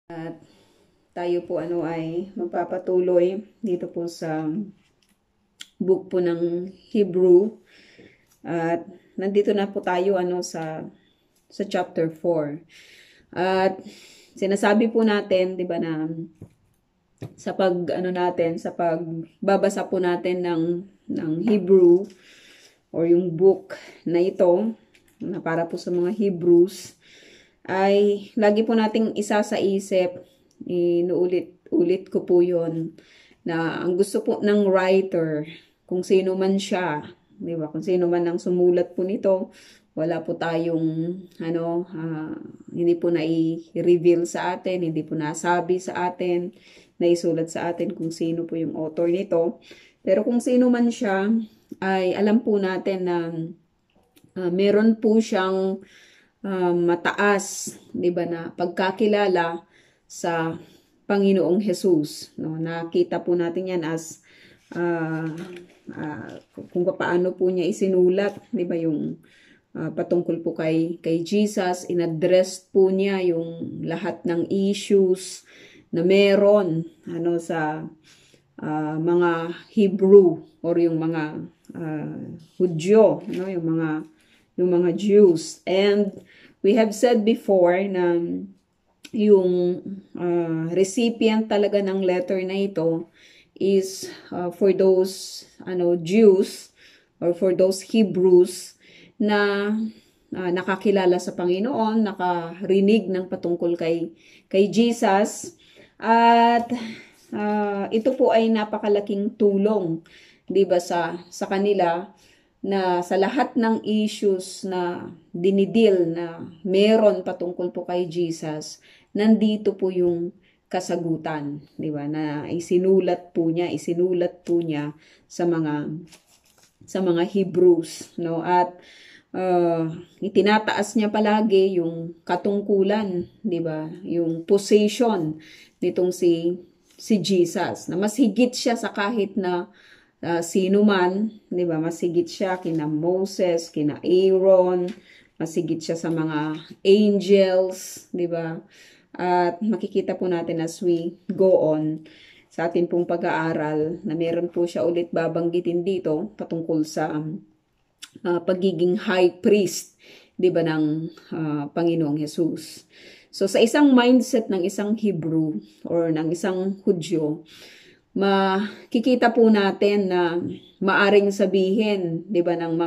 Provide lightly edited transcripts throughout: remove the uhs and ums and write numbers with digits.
At tayo po ay magpapatuloy dito po sa book po ng Hebrew. At nandito na po tayo sa chapter 4. At sinasabi po natin, 'di ba, na sa sa pagbabasa po natin ng Hebrew or yung book na ito na para po sa mga Hebrews, ay lagi po nating isa sa isip, inuulit-ulit ko po yon, na ang gusto po ng writer, kung sino man siya, di ba? Kung sino man ang sumulat po nito, wala po tayong hindi po na i-reveal sa atin, hindi po nasabi sa atin, naisulat sa atin kung sino po yung author nito. Pero kung sino man siya, ay alam po natin na meron po siyang mataas, 'di ba, na pagkakilala sa Panginoong Hesus, no? Nakita po natin 'yan as kung paano po niya isinulat, 'di ba, yung patungkol po kay Jesus, inaddress po niya yung lahat ng issues na meron sa mga Hebrew or yung mga Hudyo, no, yung mga Jews. And we have said before na yung recipient talaga ng letter na ito is for those Jews or for those Hebrews na nakakilala sa Panginoon, nakarinig ng patungkol kay Jesus. At ito po ay napakalaking tulong, 'di ba, sa kanila, na sa lahat ng issues na dinidil na meron patungkol po kay Jesus, nandito po yung kasagutan, 'di ba, na isinulat po niya sa mga Hebrews, no? At itinataas niya palagi yung katungkulan, 'di ba, yung position nitong si Jesus, na mas higit siya sa kahit na sino man, 'di ba? Mas higit siya kina Moses, kina Aaron, mas higit siya sa mga angels, 'di ba? At makikita po natin as we go on sa atin pong pag-aaral na meron po siya ulit babanggitin dito patungkol sa pagiging high priest, 'di ba, ng Panginoong Jesus. So sa isang mindset ng isang Hebrew or ng isang Hudyo, makikita po natin na maaring sabihin, 'di ba, ng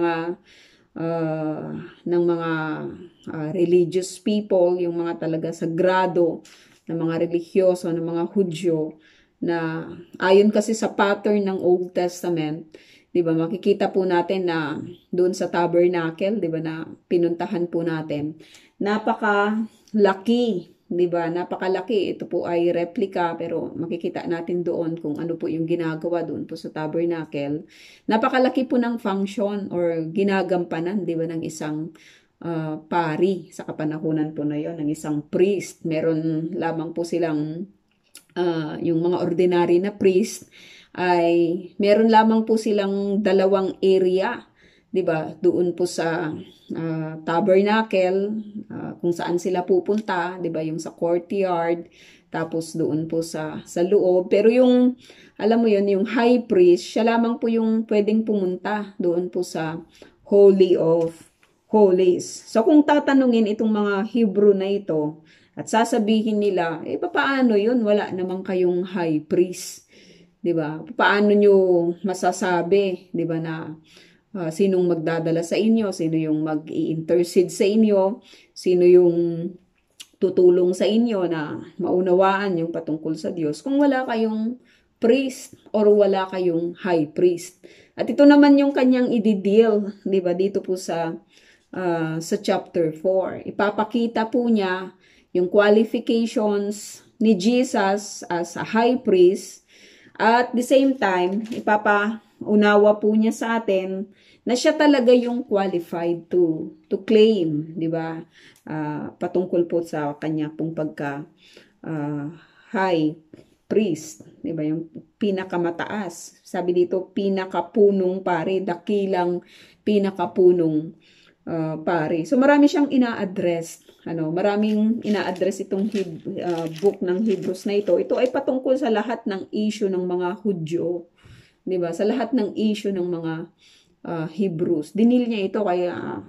mga religious people, yung mga talaga sagrado ng mga religyoso, ng mga Hudyo, na ayon kasi sa pattern ng Old Testament, 'di ba, makikita po natin na doon sa tabernacle, 'di ba, na pinuntahan po natin, napakalaki, 'di ba? Napakalaki. Ito po ay replica, pero makikita natin doon kung ano po yung ginagawa doon po sa tabernacle. Napakalaki po ng function or ginagampanan, 'di ba, ng isang pari sa kapanahunan po na 'yon, ng isang priest. Meron lamang po silang yung mga ordinary na priest, ay meron lamang po silang dalawang area, 'di ba, doon po sa tabernacle, kung saan sila pupunta, 'di ba, yung sa courtyard, tapos doon po sa loob. Pero yung, alam mo yun, yung high priest, siya lamang po yung pwedeng pumunta doon po sa Holy of Holies. So kung tatanungin itong mga Hebrew na ito at sasabihin nila, paano yun? Wala namang kayong high priest, 'di ba? Paano nyo masasabi, 'di ba, na sinong magdadala sa inyo, sino yung mag-i-intercede sa inyo, sino yung tutulong sa inyo na maunawaan yung patungkol sa Diyos kung wala kayong priest or wala kayong high priest. At ito naman yung kanyang i-deal, 'di ba, dito po sa chapter 4. Ipapakita po niya yung qualifications ni Jesus as a high priest. At the same time, ipapaunawa po niya sa atin na siya talaga yung qualified to claim, 'di ba? Patungkol po sa kanya pong pagka high priest, 'di ba? Yung pinakamataas. Sabi dito, pinakapunong pari, dakilang pinakapunong pari. So marami siyang ina-address maraming ina-address itong book ng Hebrews na ito. Ito ay patungkol sa lahat ng issue ng mga Hudyo, 'di ba? Sa lahat ng issue ng mga Hebrews. Dinil niya ito kaya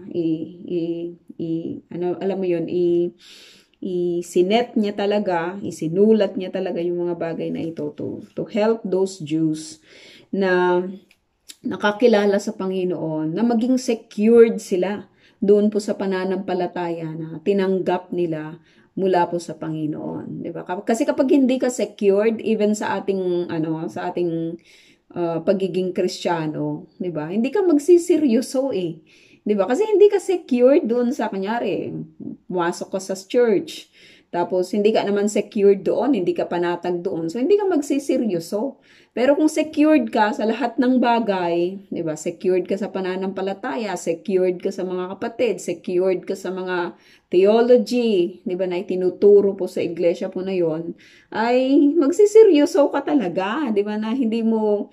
alam mo 'yun, isinet niya talaga, isinulat niya talaga yung mga bagay na ito to help those Jews na nakakilala sa Panginoon, na maging secured sila doon po sa pananampalataya na tinanggap nila mula po sa Panginoon, 'di ba? Kasi kapag hindi ka secured even sa ating pagiging Kristiyano, 'di ba? Hindi ka magsiseryoso 'Di ba? Kasi hindi ka secured doon sa kunyari, pumasok ka sa church. Tapos hindi ka naman secured doon, hindi ka panatag doon. So hindi ka magsiseryoso. Pero kung secured ka sa lahat ng bagay, 'di ba? Secured ka sa pananampalataya, secured ka sa mga kapatid, secured ka sa mga theology, 'di ba? Na itinuturo po sa iglesia po na 'yon, ay magsiseryoso ka talaga, 'di ba? Na hindi mo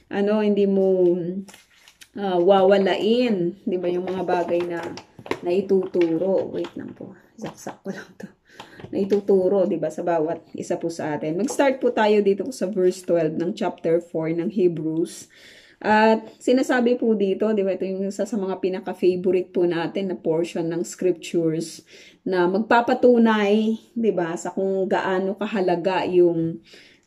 wawalain, 'di ba, yung mga bagay na ituturo. Wait lang po. Saksak ko lang 'to. Na ituturo, 'di ba, sa bawat isa po sa atin. Mag-start po tayo dito sa verse 12 ng chapter 4 ng Hebrews. At sinasabi po dito, 'di ba, ito yung isa sa mga pinaka-favorite po natin na portion ng scriptures na magpapatunay, 'di ba, sa kung gaano kahalaga yung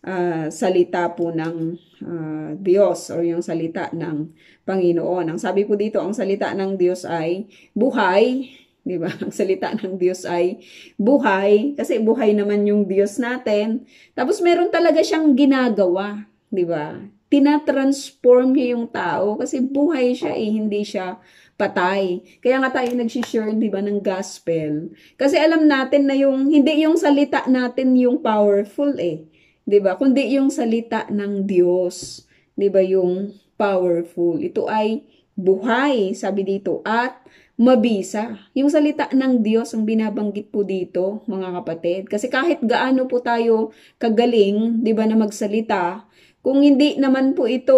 salita po ng Diyos or yung salita ng Panginoon. Ang sabi po dito, ang salita ng Diyos ay buhay, 'di ba? Ang salita ng Diyos ay buhay kasi buhay naman yung Diyos natin. Tapos meron talaga siyang ginagawa, 'di ba? Tina-transform niya yung tao kasi buhay siya hindi siya patay. Kaya nga tayo nag-share, 'di ba, ng gospel. Kasi alam natin na hindi yung salita natin yung powerful 'di ba? Kundi yung salita ng Diyos, 'di ba, yung powerful. Ito ay buhay, sabi dito, at mabisa. Yung salita ng Diyos ang binabanggit po dito, mga kapatid. Kasi kahit gaano po tayo kagaling, 'di ba, na magsalita, kung hindi naman po ito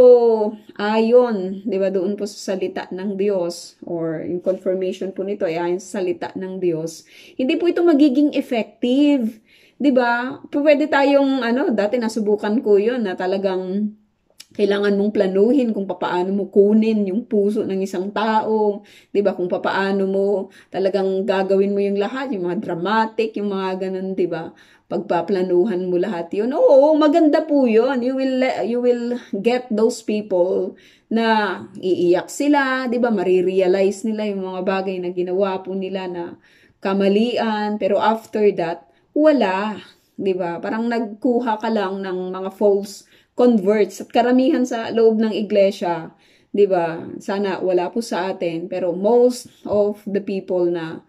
ayon, 'di ba, doon po sa salita ng Diyos or yung confirmation po nito ay ayon sa salita ng Diyos, hindi po ito magiging effective. 'Di ba? Pwede tayong dati nasubukan ko 'yon na talagang kailangan mong planuhin kung papaano mo kunin yung puso ng isang tao, 'di ba? Kung papaano mo talagang gagawin mo yung lahat, yung mga dramatic, yung mga ganun, 'di ba? Pagpaplanuhan mo lahat 'yun. Oo, maganda po 'yun. You will get those people na iiyak sila, 'di ba? Marirealize nila yung mga bagay na ginawa po nila na kamalian, pero after that wala, 'di ba? Parang nagkuha ka lang ng mga false converts at karamihan sa loob ng iglesia, 'di ba? Sana wala po sa atin, pero most of the people na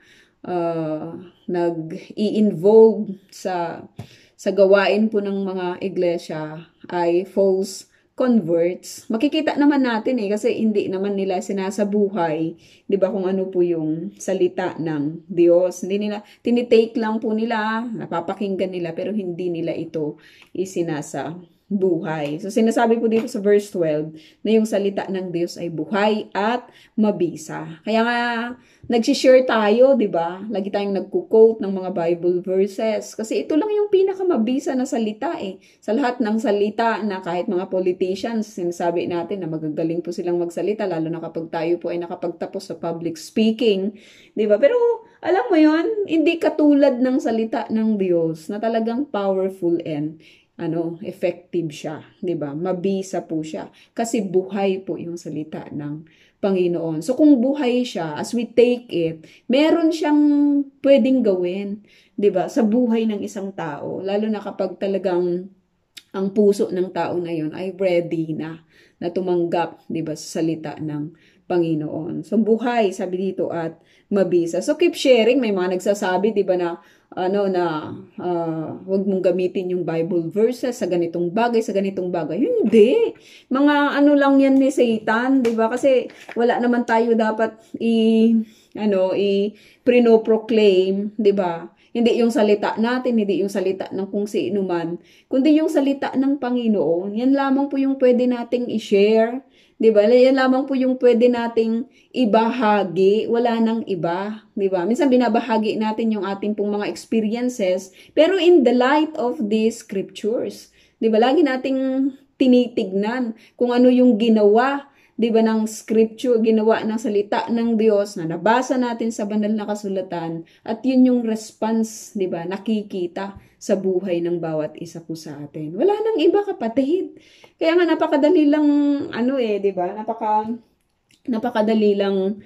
nag-i-involve sa gawain po ng mga iglesia ay false converts. Makikita naman natin kasi hindi naman nila sinasabuhay, 'di ba, kung ano po yung salita ng Diyos. Hindi nila tinitake lang po nila, napapakinggan nila pero hindi nila ito isinasabuhay. So sinasabi po dito sa verse 12 na yung salita ng Diyos ay buhay at mabisa. Kaya nga nagsi-share tayo, 'di ba? Lagi tayong nagko-quote ng mga Bible verses kasi ito lang yung pinakamabisa na salita Sa lahat ng salita na kahit mga politicians, sinasabi natin na magagaling po silang magsalita lalo na kapag tayo po ay nakapagtapos sa public speaking, 'di ba? Pero alam mo 'yon, hindi katulad ng salita ng Diyos na talagang powerful and effective siya, 'di ba? Mabisa po siya kasi buhay po yung salita ng Panginoon. So kung buhay siya, as we take it, meron siyang pwedeng gawin, 'di ba? Sa buhay ng isang tao, lalo na kapag talagang ang puso ng tao na 'yon ay ready na tumanggap, 'di ba, sa salita ng Panginoon. So buhay, sabi dito, at mabisa. So keep sharing. May mga nagsasabi, 'di ba, na wag mong gamitin yung Bible verses sa ganitong bagay, sa ganitong bagay. Hindi. Mga lang yan ni Satan, 'di ba? Kasi wala naman tayo dapat i-proclaim, 'di ba? Hindi yung salita natin, hindi yung salita ng kung sino man, kundi yung salita ng Panginoon. Yan lamang po yung pwede nating i-share. 'Di ba? Yan lamang po yung pwede nating ibahagi. Wala nang iba. 'Di ba? Minsan binabahagi natin yung ating pong mga experiences, pero in the light of these scriptures. 'Di ba? Lagi nating tinitignan kung ano yung ginawa, 'di ba, ng scripture, ginawa ng salita ng Diyos na nabasa natin sa banal na kasulatan, at yun yung response, 'di ba, nakikita sa buhay ng bawat isa po sa atin. Wala nang iba, kapatid. Kaya nga napakadali lang 'di ba? Napakadali lang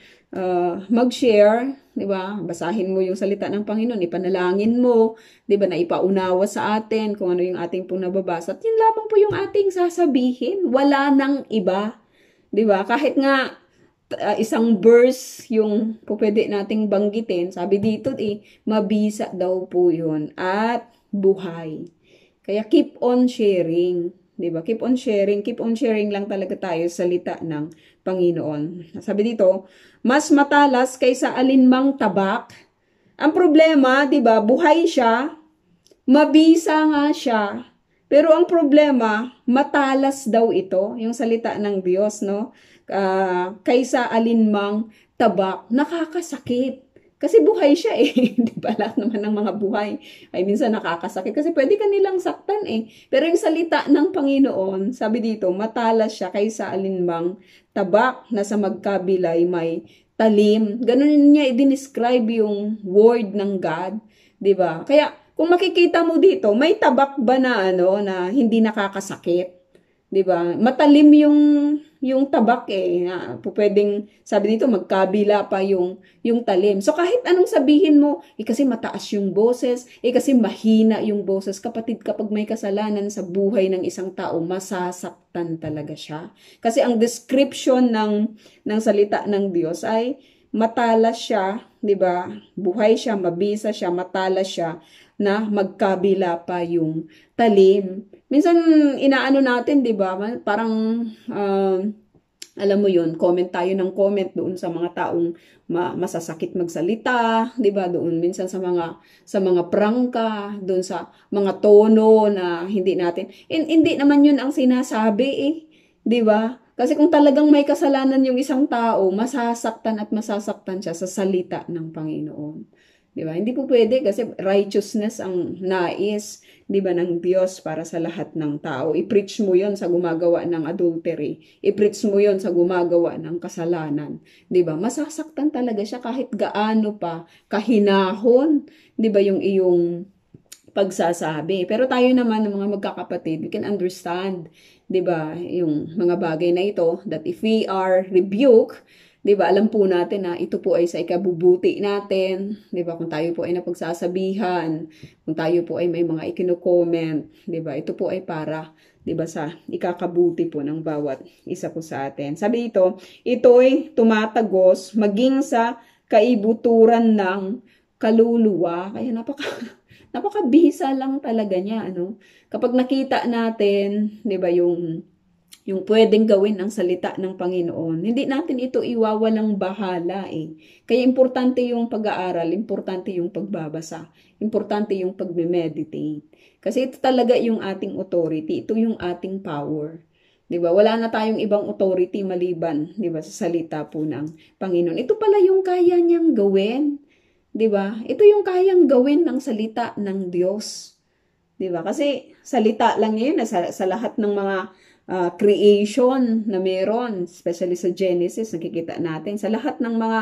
mag-share, 'di ba? Basahin mo yung salita ng Panginoon, ipanalangin mo, 'di ba, na ipaunawa sa atin kung ano yung ating pong nababasa. At yun lamang po yung ating sasabihin. Wala nang iba. 'Di ba? Kahit nga isang verse yung pwede nating banggitin, sabi dito mabisa daw po 'yun at buhay. Kaya keep on sharing, 'di ba? Keep on sharing lang talaga tayo sa salita ng Panginoon. Sabi dito, mas matalas kaysa alinmang tabak. Ang problema, 'di ba? Buhay siya, mabisa nga siya. Pero ang problema, matalas daw ito, yung salita ng Diyos, no? Kaysa alinmang tabak, nakakasakit. Kasi buhay siya Di ba? Lahat naman ng mga buhay ay minsan nakakasakit. Kasi pwede ka nilang saktan Pero yung salita ng Panginoon, sabi dito, matalas siya kaysa alinmang tabak na sa magkabilay may talim. Ganun niya i-describe yung word ng God. 'Di ba? Kaya, kung makikita mo dito, may tabak ba na na hindi nakakasakit? 'Di ba? Matalim yung tabak na pwedeng, sabi dito, magkabila pa yung talim. So kahit anong sabihin mo, kasi mataas yung boses, kasi mahina yung boses, kapatid, kapag may kasalanan sa buhay ng isang tao, masasaktan talaga siya. Kasi ang description ng salita ng Diyos ay matalas siya, 'di ba? Buhay siya, mabisa siya, matalas siya, na magkabila pa yung talim. Minsan inaano natin, 'di ba? Parang alam mo 'yun, comment tayo ng comment doon sa mga taong masasakit magsalita, 'di ba? Doon minsan sa mga prangka, doon sa mga tono na hindi natin. Hindi naman 'yun ang sinasabi 'di ba? Kasi kung talagang may kasalanan yung isang tao, masasaktan at masasaktan siya sa salita ng Panginoon. 'Di ba? Hindi po pwede kasi righteousness ang nais, 'di ba, ng Diyos para sa lahat ng tao. I-preach mo 'yon sa gumagawa ng adultery. I-preach mo 'yon sa gumagawa ng kasalanan, 'di ba? Masasaktan talaga siya kahit gaano pa kahinahon, 'di ba, yung iyong pagsasabi. Pero tayo naman, ng mga magkakapatid, we can understand, 'di ba, yung mga bagay na ito, that if we are rebuked, 'di ba, alam po natin na ito po ay sa ikabubuti natin, 'di ba? Kung tayo po ay napagsasabihan, kung tayo po ay may mga ikino-comment, 'di ba? Ito po ay para, 'di ba, sa ikakabuti po ng bawat isa po sa atin. Sabi dito, ito ay tumatagos maging sa kaibuturan ng kaluluwa. Kaya napakabisa lang talaga niya, Kapag nakita natin, 'di ba, yung pwedeng gawin ng salita ng Panginoon, hindi natin ito iwawalang bahala Kaya importante yung pag-aaral, importante yung pagbabasa, importante yung pagme-meditate. Kasi ito talaga yung ating authority, ito yung ating power. 'Di ba? Wala na tayong ibang authority maliban, 'di ba, sa salita po ng Panginoon. Ito pala yung kaya niyang gawin. 'Di ba? Ito yung kayang gawin ng salita ng Diyos. 'Di ba? Kasi salita lang 'yun sa lahat ng mga creation na meron, especially sa Genesis, nakikita natin sa lahat ng mga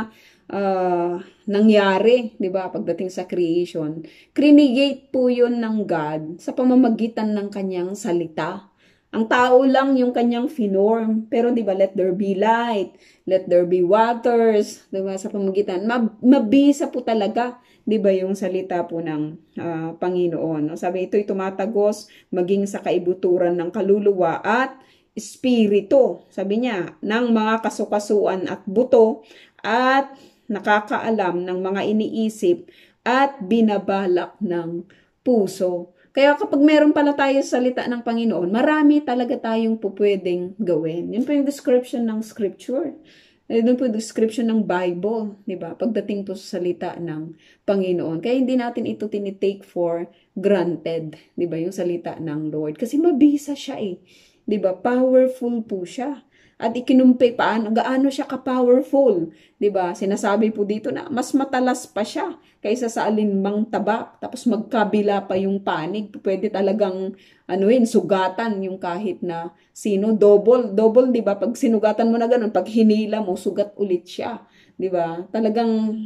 nangyari, 'di ba? Pagdating sa creation, create po 'yun ng God sa pamamagitan ng kanyang salita. Ang tao lang yung kanyang finorm. Pero 'di ba, let there be light, let there be waters, 'di ba, sa pamamagitan. Mabisa po talaga, 'di ba, yung salita po ng Panginoon. Sabi, ito'y tumatagos maging sa kaibuturan ng kaluluwa at espiritu. Sabi niya, ng mga kasukasuan at buto, at nakakaalam ng mga iniisip at binabalak ng puso. Kaya kapag meron pala tayo salita ng Panginoon, marami talaga tayong pupwedeng gawin. Yun po yung description ng scripture. Doon po description ng Bible, di ba? Pagdating po sa salita ng Panginoon. Kaya hindi natin ito tinitake for granted, di ba? Yung salita ng Lord. Kasi mabisa siya eh. Di ba? Powerful po siya. At ikinumpi gaano siya ka-powerful. 'Di ba? Sinasabi po dito na mas matalas pa siya kaysa sa alinmang tabak. Tapos magkabila pa yung panig. Pwede talagang sugatan yung kahit na sino. Double, 'di ba? Pag sinugatan mo na ganun, pag hinila mo, sugat ulit siya. 'Di ba? Talagang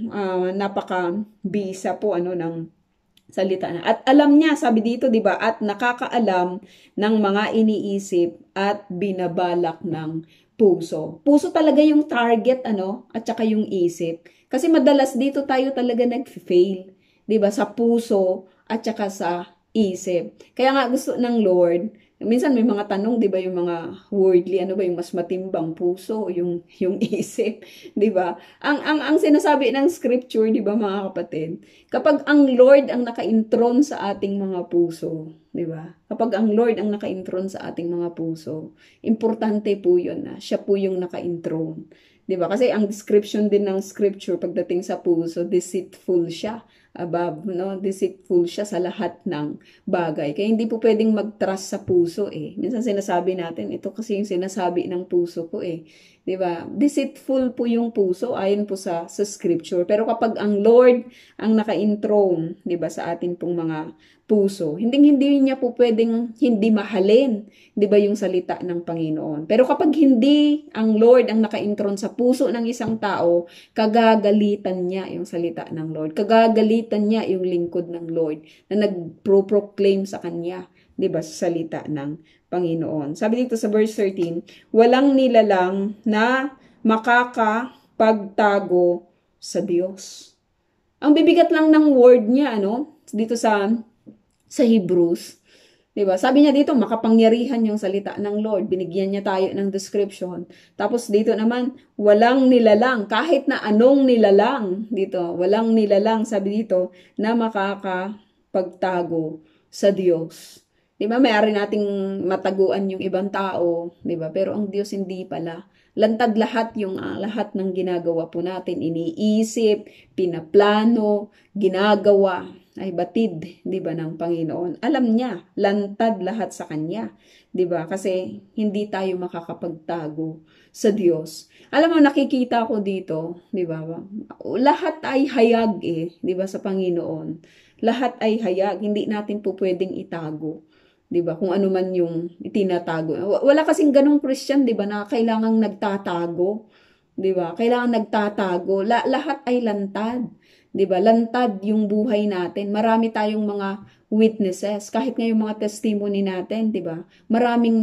napaka-bisa po ng salita na. At alam niya, sabi dito, 'di ba? At nakakaalam ng mga iniisip at binabalak ng puso. Puso talaga yung target, at saka yung isip. Kasi madalas dito tayo talaga nag-fail, 'di ba? Sa puso at saka sa isip. Kaya nga gusto ng Lord, minsan may mga tanong, 'di ba, yung mga worldly, ano ba yung mas matimbang, puso o yung isip, 'di ba? Ang sinasabi ng scripture, 'di ba, mga kapatid, kapag ang Lord ang naka-intron sa ating mga puso, 'di ba? Kapag ang Lord ang naka-intron sa ating mga puso, importante po 'yun na siya po yung naka-intron. 'Di ba? Kasi ang description din ng scripture pagdating sa puso, deceitful siya above, deceitful siya sa lahat ng bagay. Kaya hindi po pwedeng mag-trust sa puso eh. Minsan sinasabi natin, ito kasi yung sinasabi ng puso ko eh. 'Di ba? Deceitful po yung puso ayon po sa scripture. Pero kapag ang Lord ang naka-enthroned, 'di ba, sa atin pong mga puso, hindi niya po pwedeng hindi mahalin, 'di ba, yung salita ng Panginoon. Pero kapag hindi ang Lord ang naka-entron sa puso ng isang tao, kagagalitan niya yung salita ng Lord. Kagagalitan niya yung lingkod ng Lord na nagpro-proclaim sa kanya, 'di ba, sa salita ng Panginoon. Sabi dito sa verse 13, walang nilalang na makakapagtago sa Diyos. Ang bibigat lang ng word niya, dito sa Hebrews, 'di ba? Sabi niya dito, makapangyarihan yung salita ng Lord. Binigyan niya tayo ng description. Tapos dito naman, walang nilalang, kahit na anong nilalang dito, walang nilalang, sabi dito, na makakapagtago sa Diyos. 'Di ba? Mayari nating mataguan yung ibang tao, 'di ba? Pero ang Diyos hindi pala. Lantad lahat yung lahat ng ginagawa po natin, iniisip, pinaplano, ginagawa ay batid, 'di ba, ng Panginoon. Alam niya, lantad lahat sa kanya, 'di ba? Kasi hindi tayo makakapagtago sa Diyos. Alam mo, nakikita ko dito, 'di ba? Lahat ay hayag 'di ba, sa Panginoon. Lahat ay hayag, hindi natin po pwedeng itago. 'Di ba? Kung ano man yung itinatago. Wala kasing ganung Christian, 'di ba, na kailangang nagtatago. 'Di ba? Kailangan nagtatago. Lahat ay lantad. 'Di ba? Lantad yung buhay natin. Marami tayong mga witnesses. Kahit ngayong mga testimony natin, 'di ba? Maraming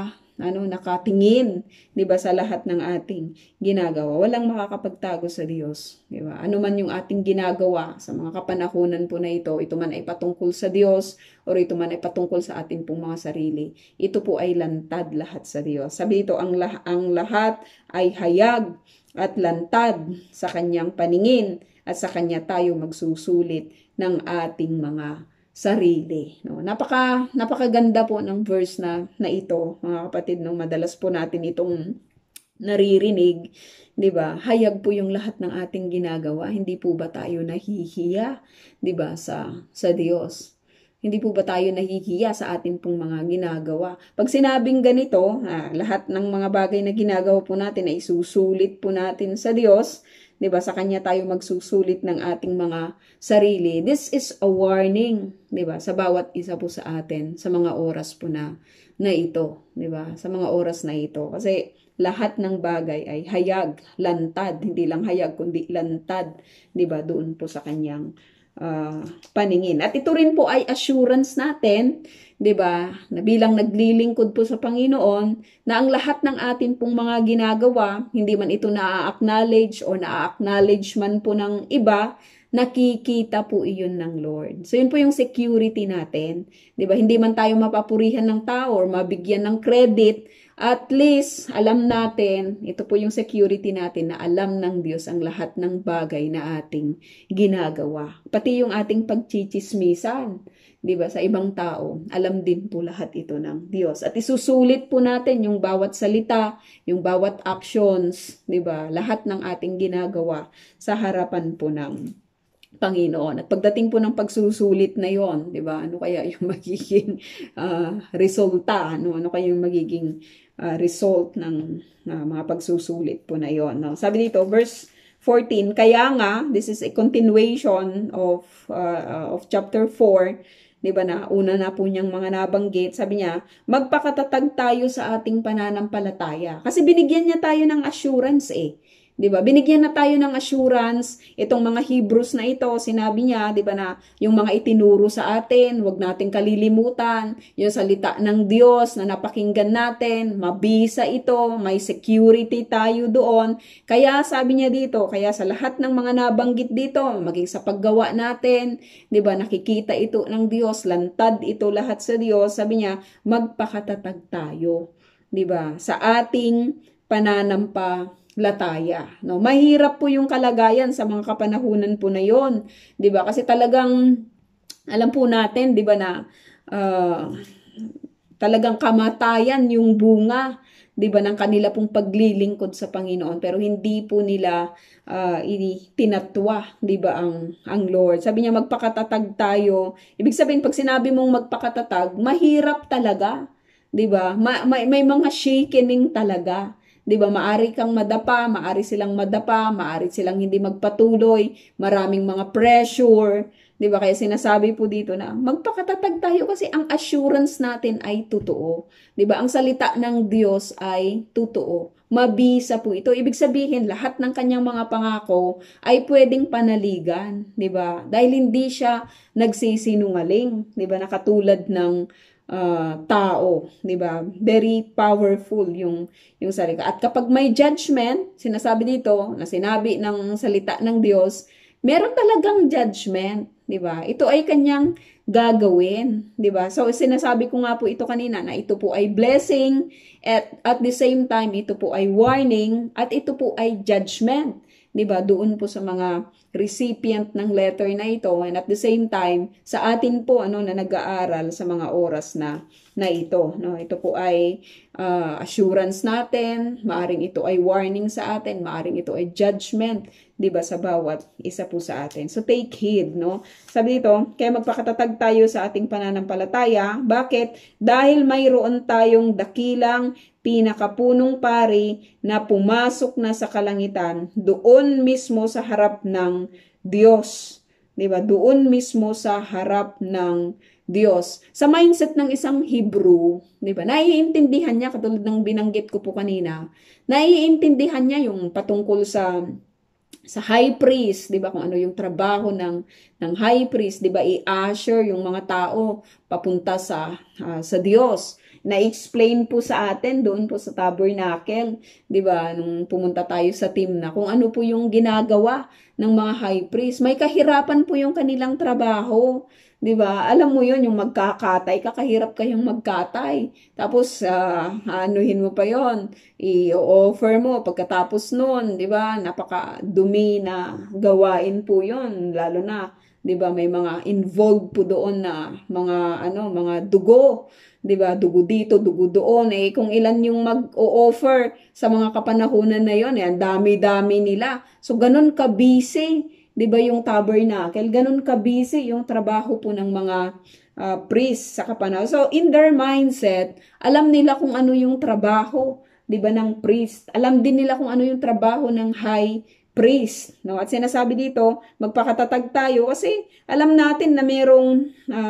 nakatingin, 'di ba, sa lahat ng ating ginagawa. Walang makakapagtago sa Diyos, 'di ba? Ano man yung ating ginagawa sa mga kapanahunan po na ito man ay patungkol sa Diyos o ito man ay patungkol sa ating pong mga sarili, ito po ay lantad lahat sa Diyos. Sabi ito, ang lahat ay hayag at lantad sa kanyang paningin at sa kanya tayo magsusulit ng ating mga sarili, napakaganda po ng verse na ito, mga kapatid, madalas po natin itong naririnig, 'di ba? Hayag po yung lahat ng ating ginagawa. Hindi po ba tayo nahihiya, 'di ba, sa Diyos? Hindi po ba tayo nahihiya sa atin pong mga ginagawa? Pag sinabing ganito, lahat ng mga bagay na ginagawa po natin ay isusulit po natin sa Diyos, 'di ba? Sa kanya tayo magsusulit ng ating mga sarili. This is a warning, 'di ba? Sa bawat isa po sa atin sa mga oras po na ito, 'di ba? Sa mga oras na ito. Kasi lahat ng bagay ay hayag, lantad, hindi lang hayag kundi lantad, 'di ba? Doon po sa kanyang paningin. At ito rin po ay assurance natin, 'di ba, na bilang naglilingkod po sa Panginoon, na ang lahat ng atin pong mga ginagawa, hindi man ito na-acknowledge o na-acknowledge man po ng iba, nakikita po iyon ng Lord. So yun po yung security natin, 'di ba? Hindi man tayo mapapurihan ng tao or mabigyan ng credit, at least alam natin, ito po yung security natin, na alam ng Diyos ang lahat ng bagay na ating ginagawa. Pati yung ating pagchichismisan, 'di ba, sa ibang tao, alam din po lahat ito ng Diyos. At isusulit po natin yung bawat salita, yung bawat actions, 'di ba? Lahat ng ating ginagawa sa harapan po ng Panginoon. At pagdating po ng pagsusulit na 'yon, 'di ba? Ano kaya yung magiging resulta, ano? Ano kaya yung magiging result ng mga pagsusulit po na 'yon, no? Sabi dito, verse 14, kaya nga, this is a continuation of chapter 4, 'di ba, na una na po niyang mga nabanggit. Sabi niya, magpakatatag tayo sa ating pananampalataya. Kasi binigyan niya tayo ng assurance 'di ba? Binigyan na tayo ng assurance itong mga Hebrews na ito. Sinabi niya, 'di ba, na yung mga itinuro sa atin, huwag nating kalilimutan, yung salita ng Diyos na napakinggan natin, mabisa ito, may security tayo doon. Kaya sabi niya dito, kaya sa lahat ng mga nabanggit dito, maging sa paggawa natin, 'di ba, nakikita ito ng Diyos, lantad ito lahat sa Diyos. Sabi niya, magpakatatag tayo, 'di ba, sa ating pananampalataya, no? Mahirap po yung kalagayan sa mga kapanahunan po na yon, 'di ba? Kasi talagang alam po natin, 'di ba, na talagang kamatayan yung bunga, 'di ba, ng kanila pong paglilingkod sa Panginoon, pero hindi po nila tinatwa, 'di ba, ang Lord. Sabi niya, magpakatatag tayo. Ibig sabihin, pag sinabi mong magpakatatag, mahirap talaga, 'di ba? May mga shakening talaga. 'Di ba, maari kang madapa, maari silang madapa, maari silang hindi magpatuloy, maraming mga pressure, 'di ba? Kaya sinasabi po dito na magpakatatag tayo kasi ang assurance natin ay totoo. 'Di ba? Ang salita ng Diyos ay totoo. Mabisa po ito. Ibig sabihin, lahat ng kanyang mga pangako ay pwedeng panaligan, 'di ba? Dahil hindi siya nagsisinungaling, 'di ba? Nakatulad ng tao, 'di ba? Very powerful yung salita. At kapag may judgment, sinasabi dito na sinabi ng salita ng Diyos, meron talagang judgment, 'di ba? Ito ay kanyang gagawin, 'di ba? So sinasabi ko nga po ito kanina na ito po ay blessing, at the same time ito po ay warning, at ito po ay judgment, 'di ba? Doon po sa mga recipient ng letter na ito, and at the same time sa atin po na nag-aaral sa mga oras na ito, no? Ito po ay assurance natin, maaring ito ay warning sa atin, maaring ito ay judgment, 'di ba, sa bawat isa po sa atin. So take heed, no? Sabi dito, kaya magpakatatag tayo sa ating pananampalataya. Bakit? Dahil mayroon tayong dakilang pinakapunong pari na pumasok na sa kalangitan, doon mismo sa harap ng Diyos. 'Di ba? Doon mismo sa harap ng Diyos. Sa mindset ng isang Hebrew, 'di ba? Naiintindihan niya, katulad ng binanggit ko po kanina, naiintindihan niya yung patungkol sa high priest, 'di ba? Kung ano yung trabaho ng high priest, 'di ba? I-usher yung mga tao papunta sa Diyos. Na-explain po sa atin doon po sa tabernacle, 'di ba? Nung pumunta tayo sa Timna, kung ano po yung ginagawa ng mga high priest. May kahirapan po yung kanilang trabaho, 'di ba? Alam mo 'yon, yung magkakatay, kakahirap kayong magkatay. Tapos anuhin mo pa 'yon, i-offer mo pagkatapos noon, 'di ba? Napakadumi na gawain po 'yon, lalo na 'di ba, may mga involved po doon na mga dugo, 'di ba? Dugo dito, dugo doon. Kung ilan yung mag-o-offer sa mga kapanahunan na 'yon, ang dami-dami nila. So ganun ka busy, 'di ba, yung tabernacle, ganun ka busy yung trabaho po ng mga priests sa kapanahon. So in their mindset, alam nila kung ano yung trabaho, 'di ba, ng priest. Alam din nila kung ano yung trabaho ng high priest, no? At sinasabi dito, magpakatatag tayo kasi alam natin na meron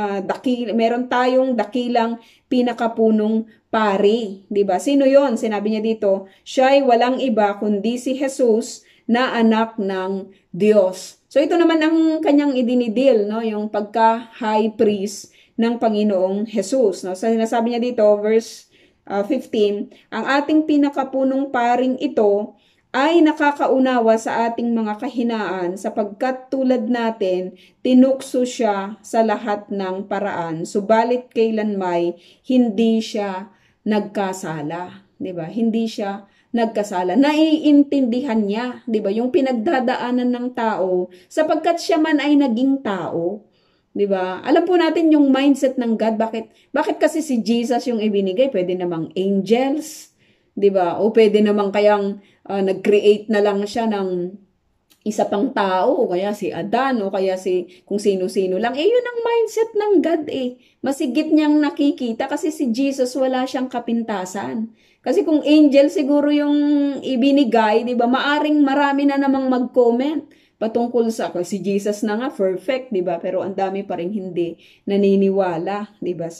tayong dakilang pinakapunong pari, 'di ba? Sino 'yon? Sinabi niya dito, siya ay walang iba kundi si Jesus na anak ng Diyos. So ito naman ang kanyang idinidil, no? Yung pagka-high priest ng Panginoong Jesus, no? So sinasabi niya dito, verse 15, ang ating pinakapunong paring ito ay nakakaunawa sa ating mga kahinaan sapagkat tulad natin, tinukso siya sa lahat ng paraan, subalit kailanmay hindi siya nagkasala. 'Di ba? Hindi siya nagkasala. Naiintindihan niya, 'di ba, yung pinagdadaanan ng tao sapagkat siya man ay naging tao. 'Di ba? Alam po natin yung mindset ng God. Bakit kasi si Jesus yung ibinigay? Pwede namang angels, 'di ba? O pwede namang kayang nag-create na lang siya ng isa pang tao, o kaya si Adan, o kaya si kung sino-sino lang. Yun ang mindset ng God eh. Masigit niyang nakikita kasi si Jesus wala siyang kapintasan. Kasi kung angel siguro yung ibinigay, di ba, maaring marami na namang mag-comment patungkol sa, si Jesus na nga, perfect, di ba? Pero ang dami pa rin hindi naniniwala, di ba,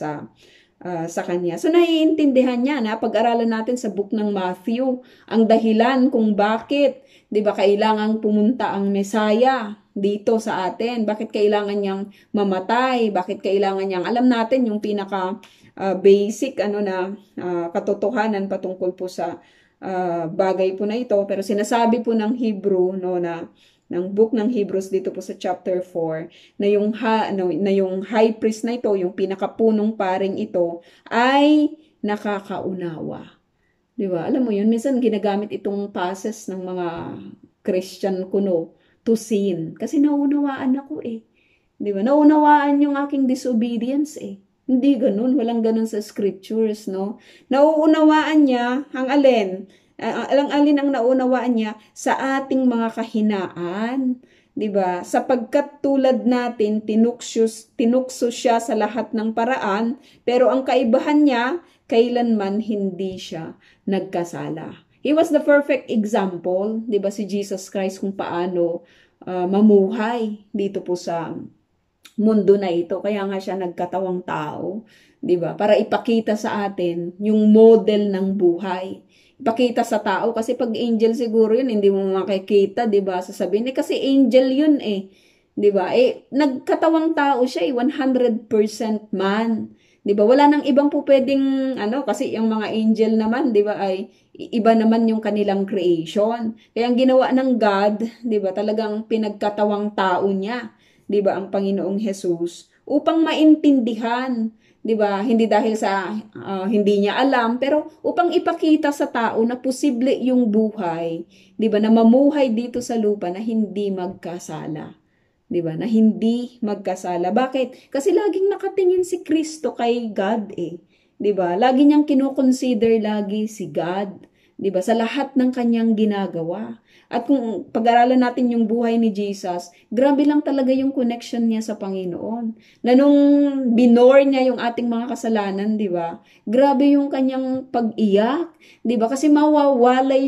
sa kanya. So, naiintindihan niya na pag-aralan natin sa book ng Matthew, ang dahilan kung bakit, di ba, kailangang pumunta ang Messiah dito sa atin. Bakit kailangan niyang mamatay? Bakit kailangan niyang, alam natin yung pinaka basic katotohanan patungkol po sa bagay po na ito. Pero sinasabi po ng Hebrew, no, ng book ng Hebrews dito po sa chapter 4 na yung high priest na ito, yung pinakapunong paring ito ay nakakaunawa. 'Di ba? Alam mo 'yun, minsan ginagamit itong passes ng mga Christian kuno to sin kasi naunawaan ako eh. 'Di ba? Naunawaan yung aking disobedience eh. Hindi ganun, walang ganun sa scriptures, no? Nauunawaan niya ang alin? Alang-alin ang naunawaan niya sa ating mga kahinaan, 'di ba? Sapagkat tulad natin tinukso siya sa lahat ng paraan, pero ang kaibahan niya, kailanman hindi siya nagkasala. He was the perfect example, 'di ba, si Jesus Christ kung paano mamuhay dito po sa mundo na ito. Kaya nga siya nagkatawang tao, 'di ba? Para ipakita sa atin yung model ng buhay. Ipakita sa tao kasi pag angel siguro yun hindi mo makikita, 'di ba? Sasabihin kasi angel yun eh. 'Di ba? Nagkatawang tao siya 100% man. 'Di ba? Wala nang ibang po pwedeng kasi yung mga angel naman, 'di ba, ay iba naman yung kanilang creation. Kaya ang ginawa ng God, 'di ba, talagang pinagkatawang tao niya, 'di ba, ang Panginoong Hesus upang maintindihan, 'di ba? Hindi dahil sa hindi niya alam, pero upang ipakita sa tao na posible yung buhay, 'di ba, na mamuhay dito sa lupa na hindi magkasala. 'Di ba? Na hindi magkasala. Bakit? Kasi laging nakatingin si Kristo kay God eh. 'Di ba? Lagi niyang kino-consider lagi si God, 'di ba? Sa lahat ng kanyang ginagawa. At kung pag-aralan natin yung buhay ni Jesus, grabe lang talaga yung connection niya sa Panginoon. Na nung binore niya yung ating mga kasalanan, 'di ba? Grabe yung kanyang pag-iyak, 'di ba? Kasi mawawalay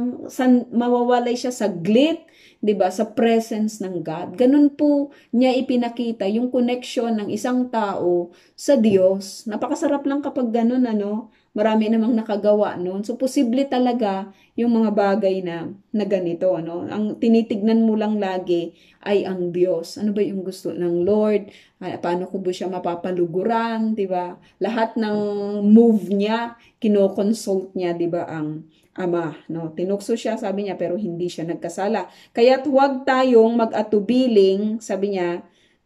siya saglit, 'di ba, sa presence ng God. Ganun po niya ipinakita yung connection ng isang tao sa Diyos. Napakasarap lang kapag ganun, Marami namang nakagawa noon. So posible talaga yung mga bagay na ganito, Ang tinitignan mo lang lagi ay ang Diyos. Ano ba yung gusto ng Lord? Paano ko ba siya mapapaluguran, 'di ba? Lahat ng move niya, kino-consult niya, 'di ba, ang Ama, Tinukso siya, sabi niya, pero hindi siya nagkasala. Kaya't huwag tayong mag-atubiling, sabi niya,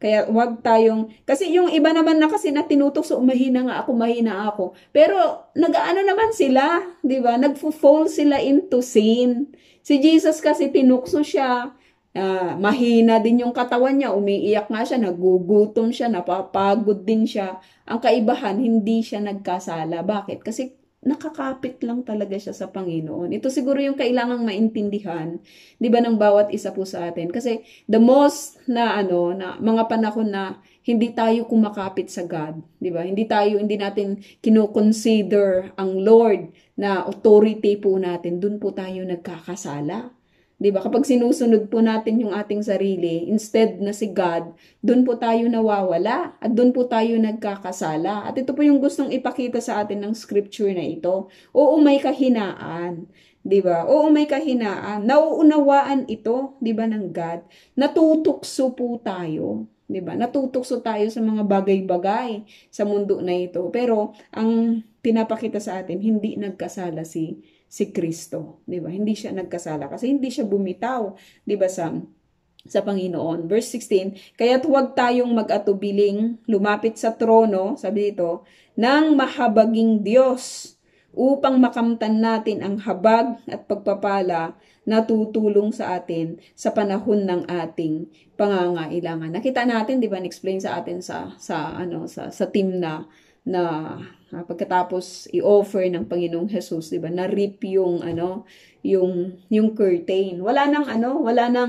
kasi yung iba naman na kasi na tinutokso, mahina ako. Pero nag-aano naman sila, 'di ba? Nagfo-fall sila into sin. Si Jesus kasi tinukso siya, mahina din yung katawan niya, umiiyak nga siya, nagugutom siya, napapagod din siya. Ang kaibahan, hindi siya nagkasala. Bakit? Kasi nakakapit lang talaga siya sa Panginoon. Ito siguro yung kailangang maintindihan, 'di ba, ng bawat isa po sa atin. Kasi the most na mga panahon na hindi tayo kumakapit sa God, 'di ba? Hindi natin kino-consider ang Lord na authority po natin, dun po tayo nagkakasala. 'Di ba? Kapag sinusunod po natin yung ating sarili, instead na si God, doon po tayo nawawala at doon po tayo nagkakasala. At ito po yung gustong ipakita sa atin ng scripture na ito. Oo, may kahinaan. 'Di ba? Oo, may kahinaan. Nauunawaan ito, 'di ba, ng God. Natutukso po tayo. 'Di ba? Natutukso tayo sa mga bagay-bagay sa mundo na ito. Pero ang pinapakita sa atin, hindi nagkasala si Kristo, 'di ba? Hindi siya nagkasala kasi hindi siya bumitaw, 'di ba, sa Panginoon. Verse 16, kaya't huwag tayong mag-atubiling lumapit sa trono, sabi dito, ng mahabaging Diyos upang makamtan natin ang habag at pagpapala na tutulong sa atin sa panahon ng ating pangangailangan. Nakita natin, 'di ba, explain sa atin sa team na pagkatapos i-offer ng Panginoong Jesus, 'di ba? Na-rip yung yung curtain. Wala nang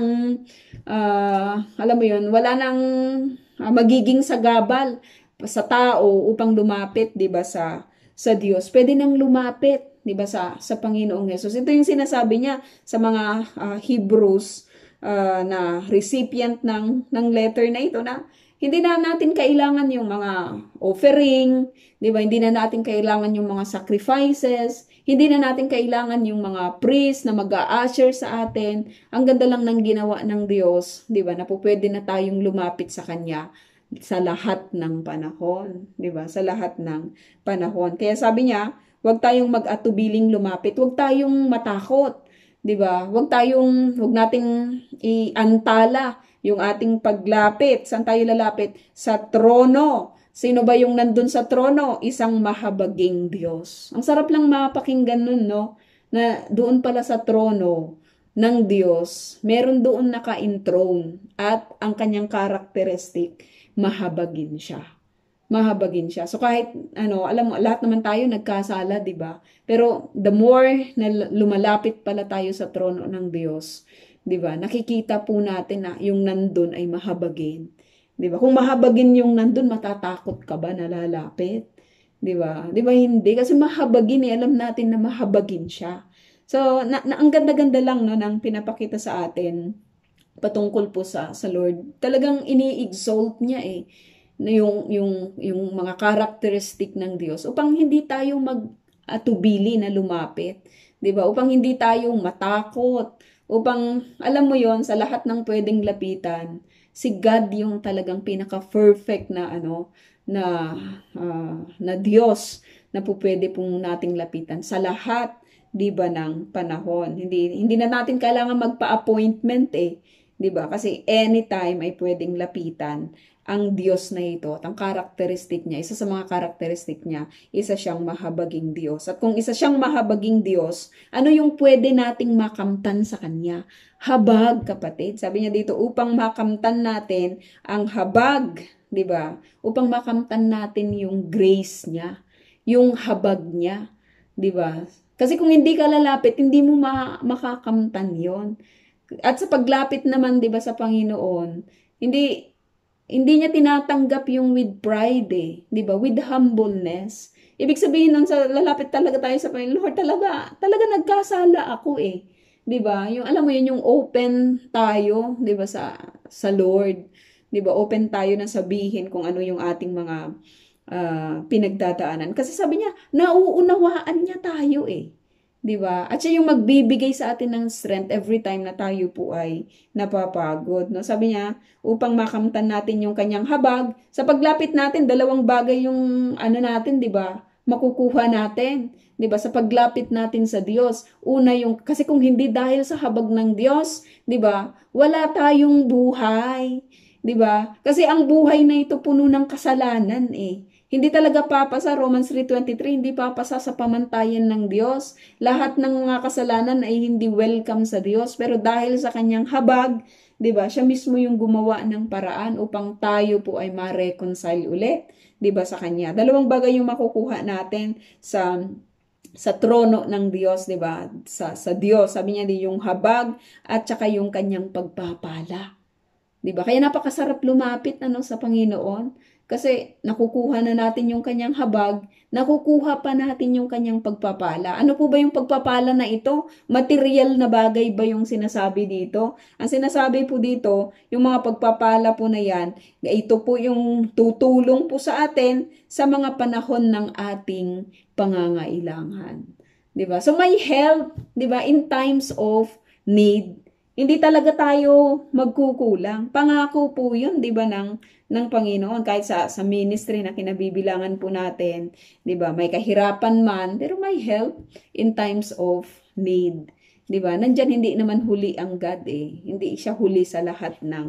alam mo 'yun, wala nang magiging sagabal sa tao upang lumapit, 'di ba, sa Diyos. Pwede nang lumapit, 'di ba, sa Panginoong Hesus. Ito yung sinasabi niya sa mga Hebrews na recipient ng letter na ito, na hindi na natin kailangan yung mga offering, 'di ba? Hindi na natin kailangan yung mga sacrifices, hindi na natin kailangan yung mga priest na mag-a-usher sa atin. Ang ganda lang ng ginawa ng Diyos, 'di ba? Na po pwede na tayong lumapit sa Kanya sa lahat ng panahon, 'di ba? Sa lahat ng panahon. Kaya sabi niya, huwag tayong mag-atubiling lumapit, huwag tayong matakot, 'di ba? Huwag nating iantala yung ating paglapit. Saan tayo lalapit? Sa trono. Sino ba yung nandun sa trono? Isang mahabaging Diyos. Ang sarap lang mapakinggan nun, no? Na doon pala sa trono ng Diyos, meron doon naka-enthroned at ang kanyang characteristic, mahabagin siya. Mahabagin siya. So kahit alam mo, lahat naman tayo nagkasala, 'di ba? Pero the more na lumalapit pala tayo sa trono ng Diyos, 'di ba? Nakikita po natin na yung nandun ay mahabagin. 'Di ba? Kung mahabagin yung nandun, matatakot ka ba na lalapit? 'Di ba? 'Di ba hindi? Kasi mahabagin, alam natin na mahabagin siya. So ang ganda-ganda lang, no, nang pinapakita sa atin patungkol po sa Lord. Talagang ini-exalt niya na yung mga characteristic ng Diyos upang hindi tayo mag-atubili na lumapit, 'di ba? Upang hindi tayo matakot, upang alam mo yon, sa lahat ng pwedeng lapitan, si God yung talagang pinaka-perfect na na Diyos na po pwede pong nating lapitan sa lahat, 'di ba, ng panahon. Hindi na natin kailangan magpa-appointment 'di ba? Kasi anytime ay pwedeng lapitan ang Diyos na ito. At ang characteristic niya, isa sa mga characteristic niya, isa siyang mahabaging Diyos. At kung isa siyang mahabaging Diyos, ano yung pwede nating makamtan sa Kanya? Habag, kapatid. Sabi niya dito, upang makamtan natin ang habag, 'di ba? Upang makamtan natin yung grace niya, yung habag niya, 'di ba? Kasi kung hindi ka lalapit, hindi mo makakamtan 'yon. At sa paglapit naman, 'di ba, sa Panginoon, hindi niya tinatanggap yung with pride, 'di ba? With humbleness. Ibig sabihin nun, sa lalapit talaga tayo sa Panginoon, Lord, talaga nagkasala ako 'di ba? Yung alam mo yun, yung open tayo, 'di ba, sa Lord, 'di ba? Open tayo na sabihin kung ano yung ating mga pinagdadaanan. Kasi sabi niya, nauunawaan niya tayo 'di ba? At siya yung magbibigay sa atin ng strength every time na tayo po ay napapagod, no? Sabi niya, upang makamtan natin yung kanyang habag, sa paglapit natin, dalawang bagay yung natin, 'di ba? Makukuha natin, 'di ba? Sa paglapit natin sa Diyos. Una yung kasi kung hindi dahil sa habag ng Diyos, 'di ba? Wala tayong buhay, 'di ba? Kasi ang buhay na ito puno ng kasalanan Hindi talaga papasa, Romans 3:23, hindi papasa sa pamantayan ng Diyos. Lahat ng mga kasalanan ay hindi welcome sa Diyos. Pero dahil sa kanyang habag, 'di ba, siya mismo yung gumawa ng paraan upang tayo po ay ma-reconcile ulit, 'di ba, sa kanya. Dalawang bagay yung makukuha natin sa trono ng Diyos, 'di ba? Sa Diyos, sabi niya yung habag at saka yung kanyang pagpapala. 'Di ba? Kaya napakasarap lumapit sa Panginoon. Kasi nakukuha na natin yung kanyang habag, nakukuha pa natin yung kanyang pagpapala. Ano po ba yung pagpapala na ito? Material na bagay ba yung sinasabi dito? Ang sinasabi po dito, yung mga pagpapala po na yan, ito po yung tutulong po sa atin sa mga panahon ng ating pangangailangan. 'Di ba? So may help, 'di ba, in times of need. Hindi talaga tayo magkukulang. Pangako po 'yun, 'di ba, ng Panginoon, kahit sa ministry na kinabibilangan po natin, 'di ba? May kahirapan man, pero may help in times of need, 'di ba? Nandiyan hindi naman huli ang God Hindi siya huli sa lahat ng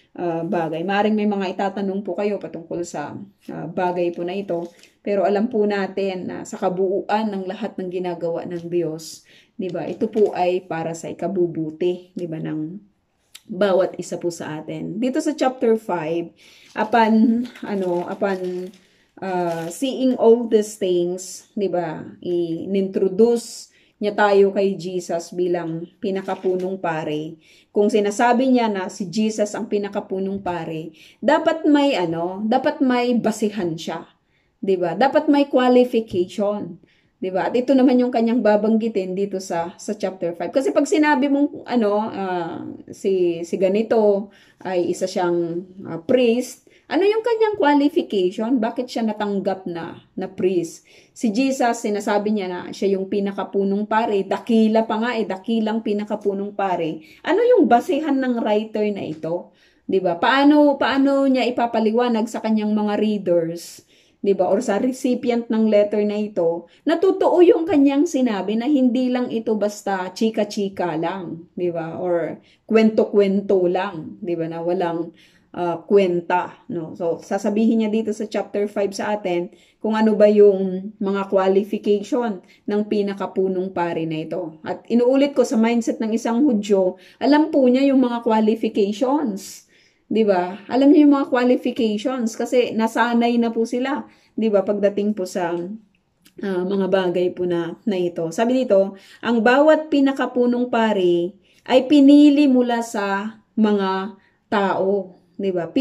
bagay. Maaring may mga itatanong po kayo patungkol sa bagay po na ito. Pero alam po natin na sa kabuuan ng lahat ng ginagawa ng Diyos, 'di ba? Ito po ay para sa ikabubuti, 'di ba, ng bawat isa po sa atin. Dito sa chapter 5, upon seeing all these things, 'di ba? Inintroduce niya tayo kay Jesus bilang pinakapunong pare. Kung sinasabi niya na si Jesus ang pinakapunong pare, dapat may basihan siya. 'Di ba? Dapat may qualification. 'Di ba? At ito naman yung kanyang babanggitin dito sa chapter 5. Kasi pag sinabi mong si ganito ay isa siyang priest, ano yung kanyang qualification? Bakit siya natanggap na priest? Si Jesus, sinasabi niya na siya yung pinakapunong pare. Dakila pa nga dakilang pinakapunong pare. Ano yung basehan ng writer na ito? 'Di ba? Paano niya ipapaliwanag sa kanyang mga readers, 'di ba? Or sa recipient ng letter na ito, natotoo yung kanyang sinabi na hindi lang ito basta chika-chika lang, 'di ba? Or kwento-kwento lang, 'di ba? Na walang kwenta, no? So, sasabihin niya dito sa chapter 5 sa atin kung ano ba yung mga qualification ng pinakapunong pari na ito. At inuulit ko sa mindset ng isang Hudyo, alam po niya yung mga qualifications. 'Di ba? Alam niyo yung mga qualifications kasi nasanay na po sila, 'di ba? Pagdating po sa mga bagay po na ito. Sabi dito, ang bawat pinakapunong pari ay pinili mula sa mga tao. 'Di ba?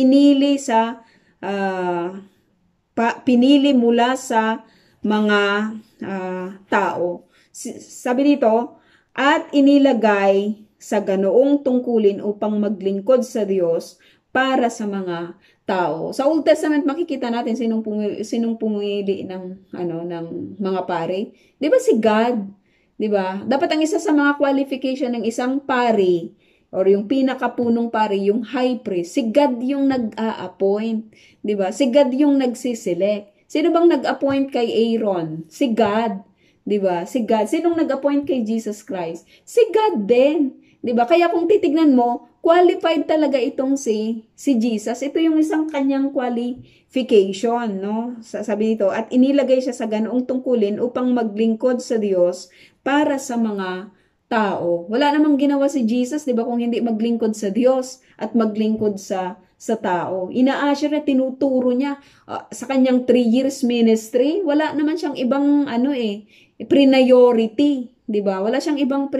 Pinili mula sa mga tao. Sabi dito, at inilagay sa ganoong tungkulin upang maglingkod sa Diyos para sa mga tao. Sa Old Testament makikita natin sinong pumili ng mga pare. 'Di ba si God? 'Di ba? Dapat ang isa sa mga qualification ng isang pari or yung pinakapunong pari, yung high priest, si God yung nag-a-appoint. 'Di ba? Si God yung nagsiselect. Sino bang nag-appoint kay Aaron? Si God. 'Di ba? Si God. Sinong nag-appoint kay Jesus Christ? Si God din. 'Di ba? Kaya kung titignan mo, qualified talaga itong si Jesus. Ito yung isang kanyang qualification, no? Sabi dito, at inilagay siya sa ganoong tungkulin upang maglingkod sa Diyos para sa mga tao. Wala namang ginawa si Jesus, 'di ba, kung hindi maglingkod sa Diyos at maglingkod sa tao. Ina-assure niya, tinuturo niya sa kanyang 3 years ministry, wala naman siyang ibang priority, 'di ba? Wala siyang ibang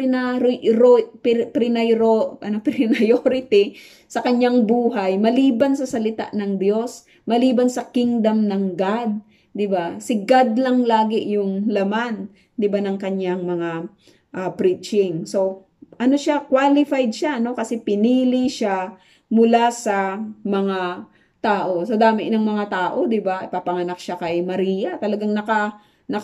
priority sa kanyang buhay maliban sa salita ng Diyos, maliban sa kingdom ng God, 'di ba? Si God lang lagi yung laman, 'di ba, ng kanyang mga preaching. So, qualified siya, no? Kasi pinili siya mula sa mga tao. Sa dami ng mga tao, 'di ba? Ipapanganak siya kay Maria. Talagang naka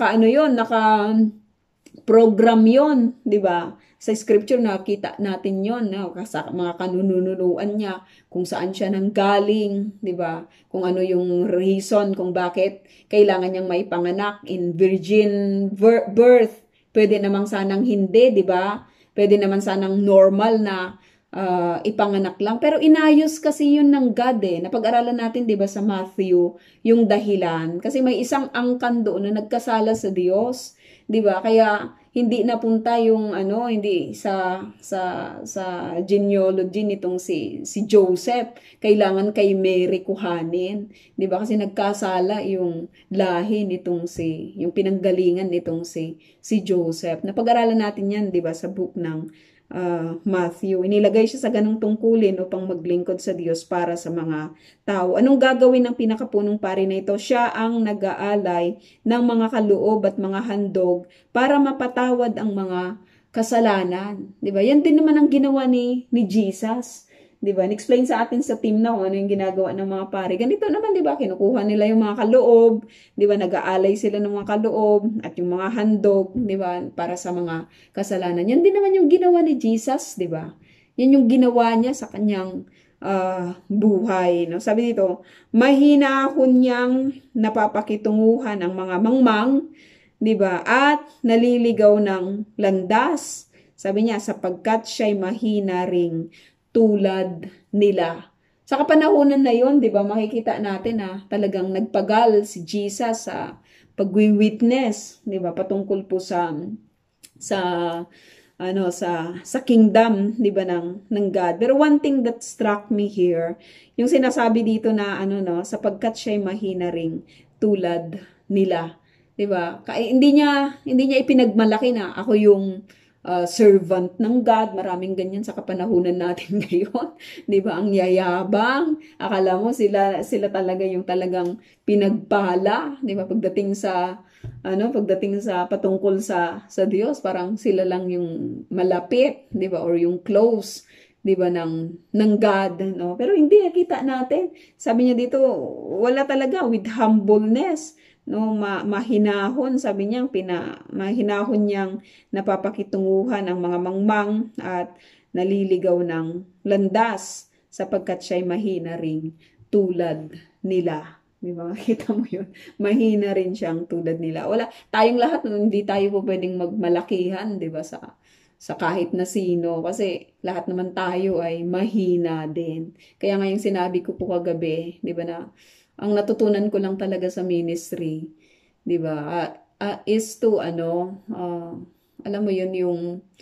program 'yon, 'di ba? Sa scripture nakita natin 'yon, no? Sa mga kanununuan niya, kung saan siya nanggaling, 'di ba? Kung ano yung reason kung bakit kailangan niyang maipanganak in virgin birth. Pwede namang sanang hindi, 'di ba? Pwede naman sanang normal na ipanganak lang. Pero inayos kasi yun ng God Napag-aralan natin, 'di ba, sa Matthew, yung dahilan. Kasi may isang angkan doon na nagkasala sa Diyos, 'di ba? Kaya hindi napunta yung hindi sa genealogy nitong si Joseph. Kailangan kay Mary kuhanin, 'di ba? Kasi nagkasala yung lahi nitong yung pinanggalingan nitong si Joseph. Napag-aralan natin 'yan, 'di ba, sa book ng Matthew. Inilagay siya sa ganung tungkulin upang maglingkod sa Diyos para sa mga tao. Anong gagawin ng pinakapunong pari na ito? Siya ang nag-aalay ng mga kaloob at mga handog para mapatawad ang mga kasalanan. 'Di ba? Yan din naman ang ginawa ni Jesus. 'Di ba? Explain sa atin sa team na ano yung ginagawa ng mga pari. Ganito naman, 'di ba? Kinukuha nila yung mga kaloob, 'di ba? Nag-aalay sila ng mga kaloob at yung mga handog, 'di ba? Para sa mga kasalanan. Yan din naman yung ginawa ni Jesus, 'di ba? Yan yung ginawa niya sa kanyang buhay, no? Sabi dito, mahinahon niyang napapakitunguhan ang mga mangmang, 'di ba? At naliligaw ng landas. Sabi niya, sapagkat siya'y mahina ring tulad nila. Sa kapanahunan na yon, 'di ba, makikita natin na talagang nagpagal si Jesus sa pagwi-witness, 'di ba, patungkol po sa sa kingdom, 'di ba, ng God. Pero one thing that struck me here, yung sinasabi dito na sapagkat siya'y mahina ring tulad nila, 'di ba? Hindi niya ipinagmalaki na ako yung servant ng God. Maraming ganyan sa kapanahunan natin ngayon, 'di ba? Ang yayabang, akala mo sila talaga yung talagang pinagpala, 'di ba? Pagdating sa patungkol sa Diyos, parang sila lang yung malapit, 'di ba? Or yung close, 'di ba, ng God, no? Pero hindi nakita natin. Sabi niya dito, wala talaga, with humbleness, no, mahinahon, sabi niya, mahinahon niyang napapakitunguhan ang mga mangmang at naliligaw ng landas sapagkat siya'y mahina ring tulad nila. Di ba? Makita mo yun? Mahina rin siyang tulad nila. Wala, tayong lahat, hindi tayo po pwedeng magmalakihan, di ba, sa kahit na sino. Kasi lahat naman tayo ay mahina din. Kaya nga yung sinabi ko po kagabi, di ba, na ang natutunan ko lang talaga sa ministry, di ba, is to, alam mo yun, yung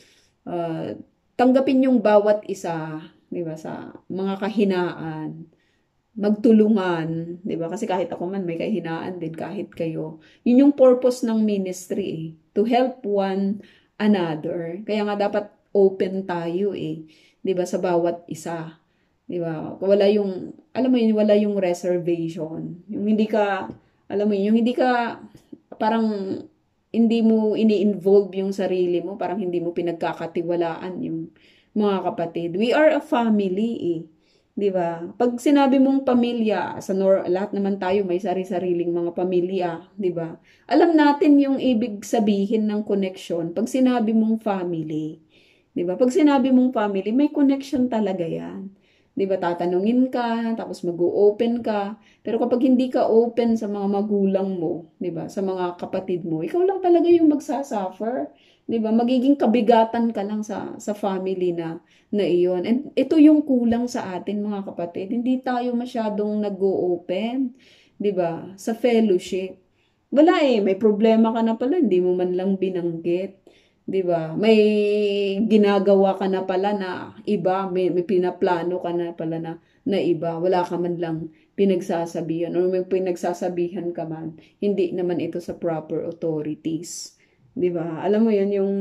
tanggapin yung bawat isa, di ba, sa mga kahinaan, magtulungan, 'di ba? Kasi kahit ako man may kahinaan din, kahit kayo. Yun yung purpose ng ministry, to help one another. Kaya nga dapat open tayo, 'di ba, sa bawat isa. 'Di ba? Alam mo yun, wala yung reservation. Yung hindi ka, alam mo yun, yung hindi ka parang hindi mo ini-involve yung sarili mo, parang hindi mo pinagkakatiwalaan yung mga kapatid. We are a family, 'di ba? Pag sinabi mong pamilya, lahat naman tayo may sari-sariling mga pamilya, 'di ba? Alam natin yung ibig sabihin ng connection pag sinabi mong family, 'di ba? Pag sinabi mong family, may connection talaga 'yan. 'Di ba? Tatanungin ka, tapos mag-o-open ka. Pero kapag hindi ka open sa mga magulang mo, 'di ba? Sa mga kapatid mo, ikaw lang talaga yung magsasuffer. 'Di ba? Magiging kabigatan ka lang sa family na iyon. And ito yung kulang sa atin, mga kapatid. Hindi tayo masyadong nag-o-open, 'di ba? Sa fellowship. Wala may problema ka na pala, hindi mo man lang binanggit. 'Di ba? May ginagawa ka na pala na iba, may pinaplano ka na pala na iba. Wala ka man lang pinagsasabihan, or may pinagsasabihan ka man, hindi naman ito sa proper authorities. 'Di ba? Alam mo 'yun, yung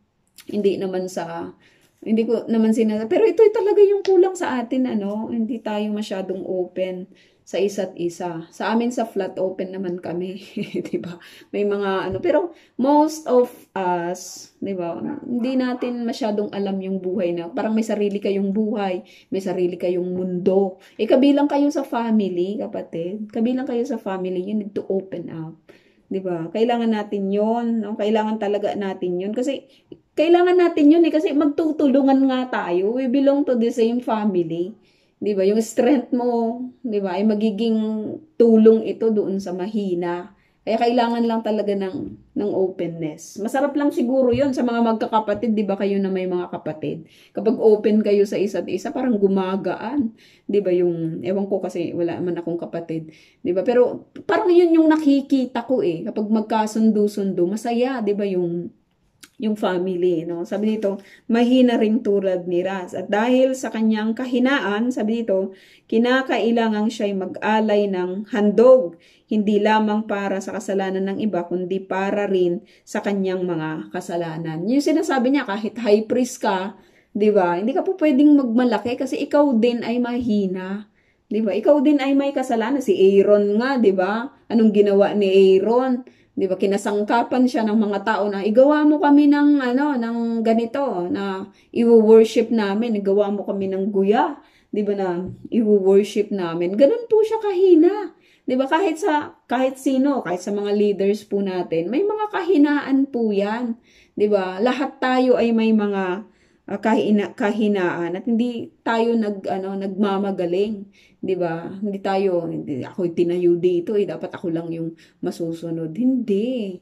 hindi ko naman sinasabi, pero ito talaga yung kulang sa atin, hindi tayo masyadong open sa isa't isa. Sa amin sa flat, open naman kami, 'di ba? May mga pero most of us, 'di ba? Hindi natin masyadong alam yung buhay na parang may sarili kayong buhay, may sarili kayong mundo. Kabilang kayo sa family, kapatid. Kabilang kayo sa family, you need to open up. 'Di ba? Kailangan natin 'yon, no? Kailangan talaga natin 'yon kasi kailangan natin 'yon kasi magtutulungan nga tayo. We belong to the same family. 'Di ba? Yung strength mo, 'di ba, ay magiging tulong ito doon sa mahina. Kaya kailangan lang talaga ng openness. Masarap lang siguro 'yon sa mga magkakapatid, 'di ba, kayo na may mga kapatid. Kapag open kayo sa isa't isa, parang gumagaan. 'Di ba, yung ewan ko kasi wala man akong kapatid, 'di ba? Pero parang 'yun yung nakikita ko kapag magkasundo-sundo, masaya, 'di ba, yung family, no? Sabi dito, mahina ring tulad ni Raz. At dahil sa kanyang kahinaan, sabi dito, kinakailangang siya'y mag-alay ng handog, hindi lamang para sa kasalanan ng iba, kundi para rin sa kanyang mga kasalanan. Yung sinasabi niya, kahit high priest ka, 'di ba? Hindi ka po pwedeng magmalaki kasi ikaw din ay mahina. 'Di ba? Ikaw din ay may kasalanan. Si Aaron nga, 'di ba? Anong ginawa ni Aaron? 'Di ba, kinasangkapan siya ng mga tao na igawa mo kami ng ng ganito na i-worship namin, igawa mo kami ng guya, 'di ba, na i-worship namin. Ganun po siya kahina. 'Di ba, kahit sino, kahit sa mga leaders po natin, may mga kahinaan po 'yan. 'Di ba? Lahat tayo ay may mga kahinaan at hindi tayo nagmamagaling, 'di ba? Hindi ako tinayo dito, dapat ako lang yung masusunod. Hindi.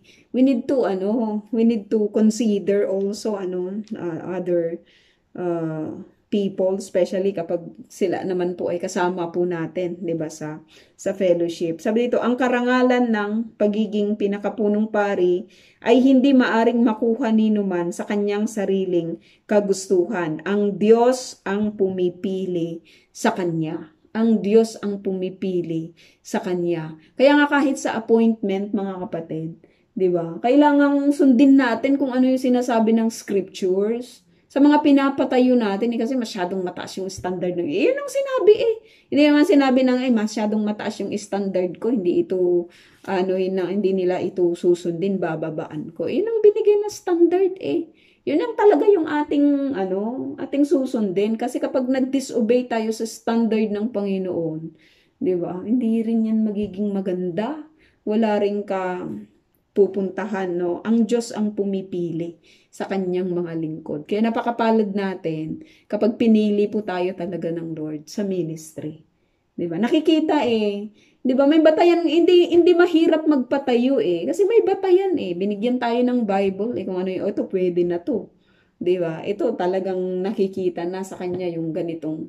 We need to consider also other people, especially kapag sila naman po ay kasama po natin, 'di ba, sa fellowship. Sabi dito, ang karangalan ng pagiging pinakapunong pari ay hindi maaring makuha ni numan sa kanyang sariling kagustuhan. Ang Diyos ang pumipili sa kanya. Ang Diyos ang pumipili sa kanya. Kaya nga kahit sa appointment, mga kapatid, 'di ba? Kailangang sundin natin kung ano yung sinasabi ng scriptures. Sa mga pinapatayo natin, kasi masyadong mataas yung standard ng, yun ang sinabi Hindi naman sinabi ng, masyadong mataas yung standard ko, hindi ito, hindi nila ito susundin, bababaan ko. Yun ang binigay na standard Yun ang talaga yung ating susundin. Kasi kapag nag-disobey tayo sa standard ng Panginoon, di ba? Hindi rin yan magiging maganda. Wala rin ka pupuntahan, no? Ang Diyos ang pumipili sa kanyang mga lingkod. Kaya napakapalad natin kapag pinili po tayo talaga ng Lord sa ministry. 'Di ba? Nakikita 'di ba? May batayan, hindi mahirap magpatayo kasi may batayan Binigyan tayo ng Bible kung ano yung ito pwede na to. 'Di ba? Ito talagang nakikita na sa kanya yung ganitong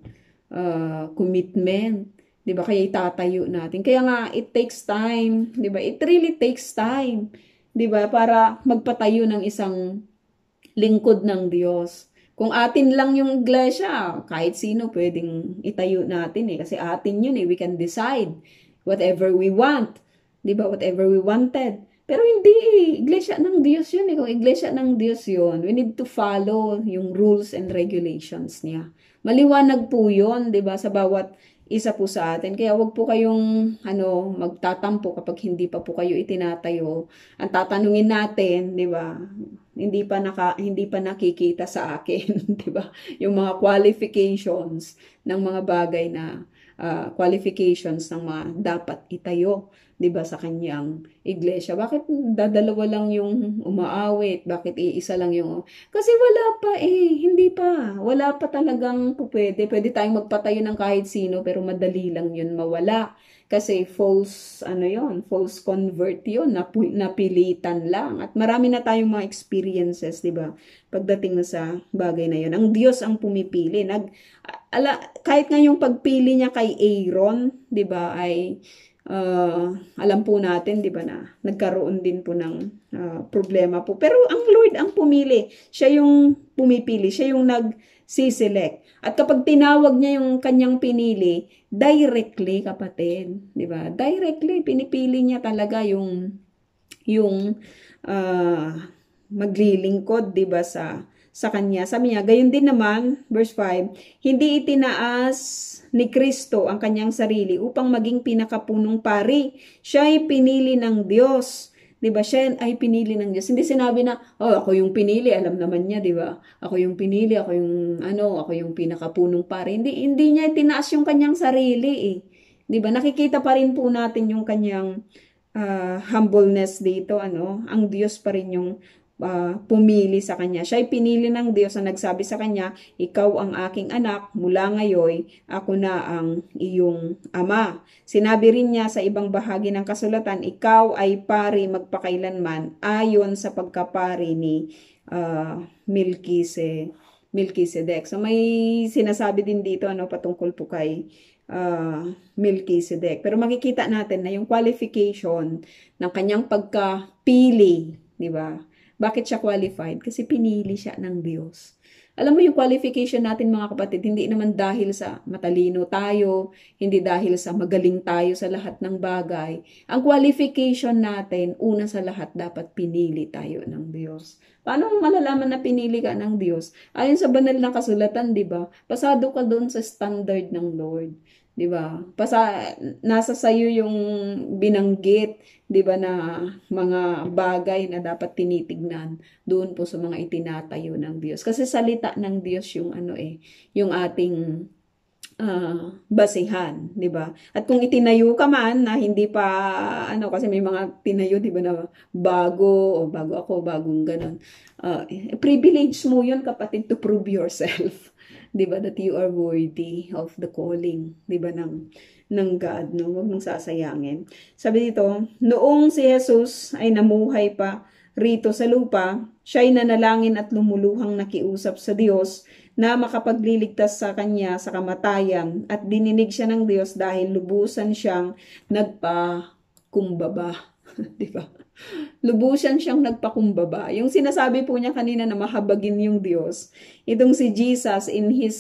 commitment. 'Di ba? Kaya itatayo natin. Kaya nga it takes time, 'di ba? It really takes time, 'di ba? Para magpatayo ng isang lingkod ng Diyos. Kung atin lang yung iglesia, kahit sino pwedeng itayo natin kasi atin yun we can decide whatever we want. 'Di ba? Whatever we wanted. Pero hindi iglesia ng Diyos yun Kung iglesia ng Diyos yun, we need to follow yung rules and regulations niya. Maliwanag po yun, 'di ba? Sa bawat isa po sa atin. Kaya wag po kayong magtatampo kapag hindi pa po kayo itinatayo. Ang tatanungin natin, 'di ba? Hindi pa nakikita sa akin, 'di ba? Yung mga qualifications ng mga bagay na qualifications ng mga dapat itayo, 'di ba, sa kanyang iglesia. Bakit dadalawa lang yung umaawit? Bakit iisa lang yung kasi wala pa wala pa talagang pwede tayong magpatayo ng kahit sino pero madali lang yun mawala. Kasi false convert yun, napilitan lang. At marami na tayong mga experiences, 'di ba? Pagdating na sa bagay na yun. Ang Diyos ang pumipili. Kahit nga yung pagpili niya kay Aaron, 'di ba, ay alam po natin, 'di ba, na nagkaroon din po ng problema po. Pero ang Lord ang pumili. Siya yung pumipili, siya yung nagsiselect. At kapag tinawag niya yung kanyang pinili, directly, kapatid, 'di ba? Directly pinipili niya talaga yung maglilingkod, 'di ba, sa kanya. Sabi niya, gayon din naman, verse 5, hindi itinaas ni Kristo ang kanyang sarili upang maging pinakapunong pari. Siya ay pinili ng Diyos. 'Di ba? Siya ay pinili ng Diyos. Hindi sinabi na, ako yung pinili, alam naman niya, 'di ba? Ako yung pinili, ako yung pinakapunong pari. Hindi niya itinaas yung kanyang sarili 'Di ba? Nakikita pa rin po natin yung kanyang humbleness dito, Ang Diyos pa rin yung pumili sa kanya. Siya ay pinili ng Diyos na nagsabi sa kanya, ikaw ang aking anak, mula ngayon, ako na ang iyong ama. Sinabi rin niya sa ibang bahagi ng kasulatan, ikaw ay pari magpakailanman ayon sa pagkapari ni Melchizedek. So may sinasabi din dito patungkol po kay Melchizedek. Pero makikita natin na yung qualification ng kanyang pagkapili, 'di ba? Bakit siya qualified? Kasi pinili siya ng Diyos. Alam mo yung qualification natin, mga kapatid, hindi naman dahil sa matalino tayo, hindi dahil sa magaling tayo sa lahat ng bagay. Ang qualification natin, una sa lahat, dapat pinili tayo ng Diyos. Paano mo malalaman na pinili ka ng Diyos? Ayon sa banal na kasulatan, 'di ba? Pasado ka doon sa standard ng Lord. 'Di ba? Nasa sayo yung binanggit, 'di ba, na mga bagay na dapat tinitignan doon po sa mga itinatayo ng Diyos. Kasi salita ng Diyos yung yung ating basihan, 'di ba? At kung itinayo ka man na hindi pa kasi may mga tinayo, 'di ba, na bago ako, bagong ganon. Privilege mo 'yun, kapatid, to prove yourself. 'Di ba, that you are worthy of the calling, 'di ba, ng God, no? Huwag mong sasayangin. Sabi dito, noong si Jesus ay namuhay pa rito sa lupa, siya ay nanalangin at lumuluhang nakiusap sa Diyos na makapagliligtas sa kanya sa kamatayan at dininig siya ng Diyos dahil lubusan siyang nagpakumbaba. Di ba? Lubusan siyang nagpakumbaba. Yung sinasabi po niya kanina na mahabagin yung Diyos, itong si Jesus in his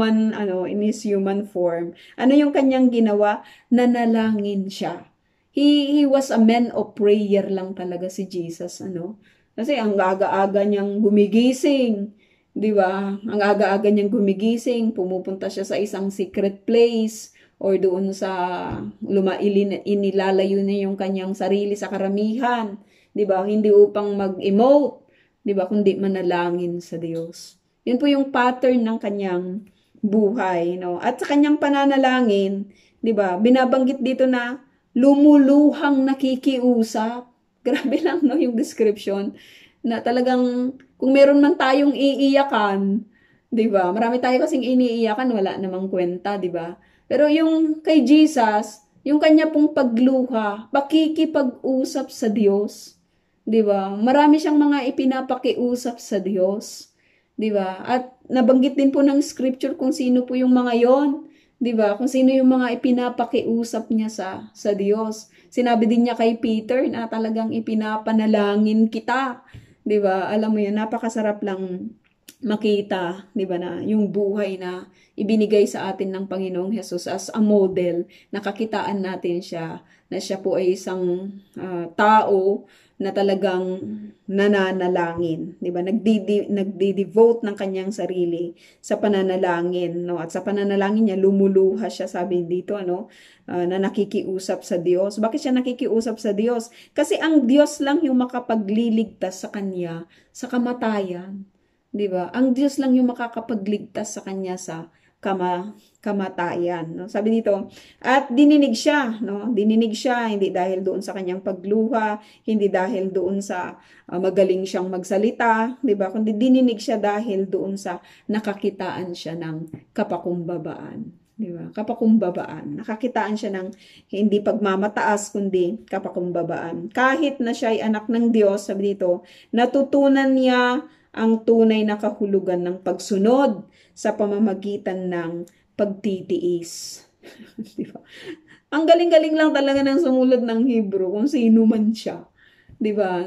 human form, ano yung kanyang ginawa? Nanalangin siya. He was a man of prayer lang talaga si Jesus, Kasi ang aga-aga niyang gumigising, 'di ba? Ang aga-aga niyang gumigising, pumupunta siya sa isang secret place or doon sa inilalayo niya yung kanyang sarili sa karamihan, 'di ba? Hindi upang mag-emote, 'di ba, kundi manalangin sa Diyos. 'Yun po yung pattern ng kanyang buhay, At sa kanyang pananalangin, 'di ba? Binabanggit dito na lumuluhang nakikiusap. Grabe lang, yung description na talagang kung meron man tayong iiyakan, 'di ba? Marami tayo kasing iniiyakan, wala namang kwenta, 'di ba? Pero yung kay Jesus, yung kanya pong pagluha, pakikipag-usap sa Diyos, 'di ba? Marami siyang mga ipinapakiusap sa Diyos, 'di ba? At nabanggit din po ng scripture kung sino po yung mga 'yon, 'di ba? Kung sino yung mga ipinapakiusap niya sa Diyos. Sinabi din niya kay Peter na talagang ipinapanalangin kita, 'di ba? Alam mo 'yun, napakasarap lang makita, 'di ba, na yung buhay na ibinigay sa atin ng Panginoong Hesus as a model, nakakitaan natin siya na siya po ay isang tao na talagang nananalangin, 'di ba? Nagdi-devote ng kanyang sarili sa pananalangin, At sa pananalangin niya lumuluha siya, sabi dito, na nakikiusap sa Diyos. Bakit siya nakikiusap sa Diyos? Kasi ang Diyos lang yung makapagliligtas sa kanya sa kamatayan. 'Di ba? Ang Diyos lang yung makakapagligtas sa kanya sa kamatayan, Sabi dito, at dininig siya, Dininig siya hindi dahil doon sa kanyang pagluha, hindi dahil doon sa magaling siyang magsalita, 'di ba? Kundi dininig siya dahil doon sa nakakitaan siya ng kapakumbabaan. 'Di ba? Kapakumbabaan. Nakakitaan siya ng hindi pagmamataas kundi kapakumbabaan. Kahit na siya ay anak ng Diyos, sabi dito, natutunan niya ang tunay na kahulugan ng pagsunod sa pamamagitan ng pagtitiis. Diba? Ang galing-galing lang talaga ng sumulat ng Hebrew kung sino man siya. 'Di ba?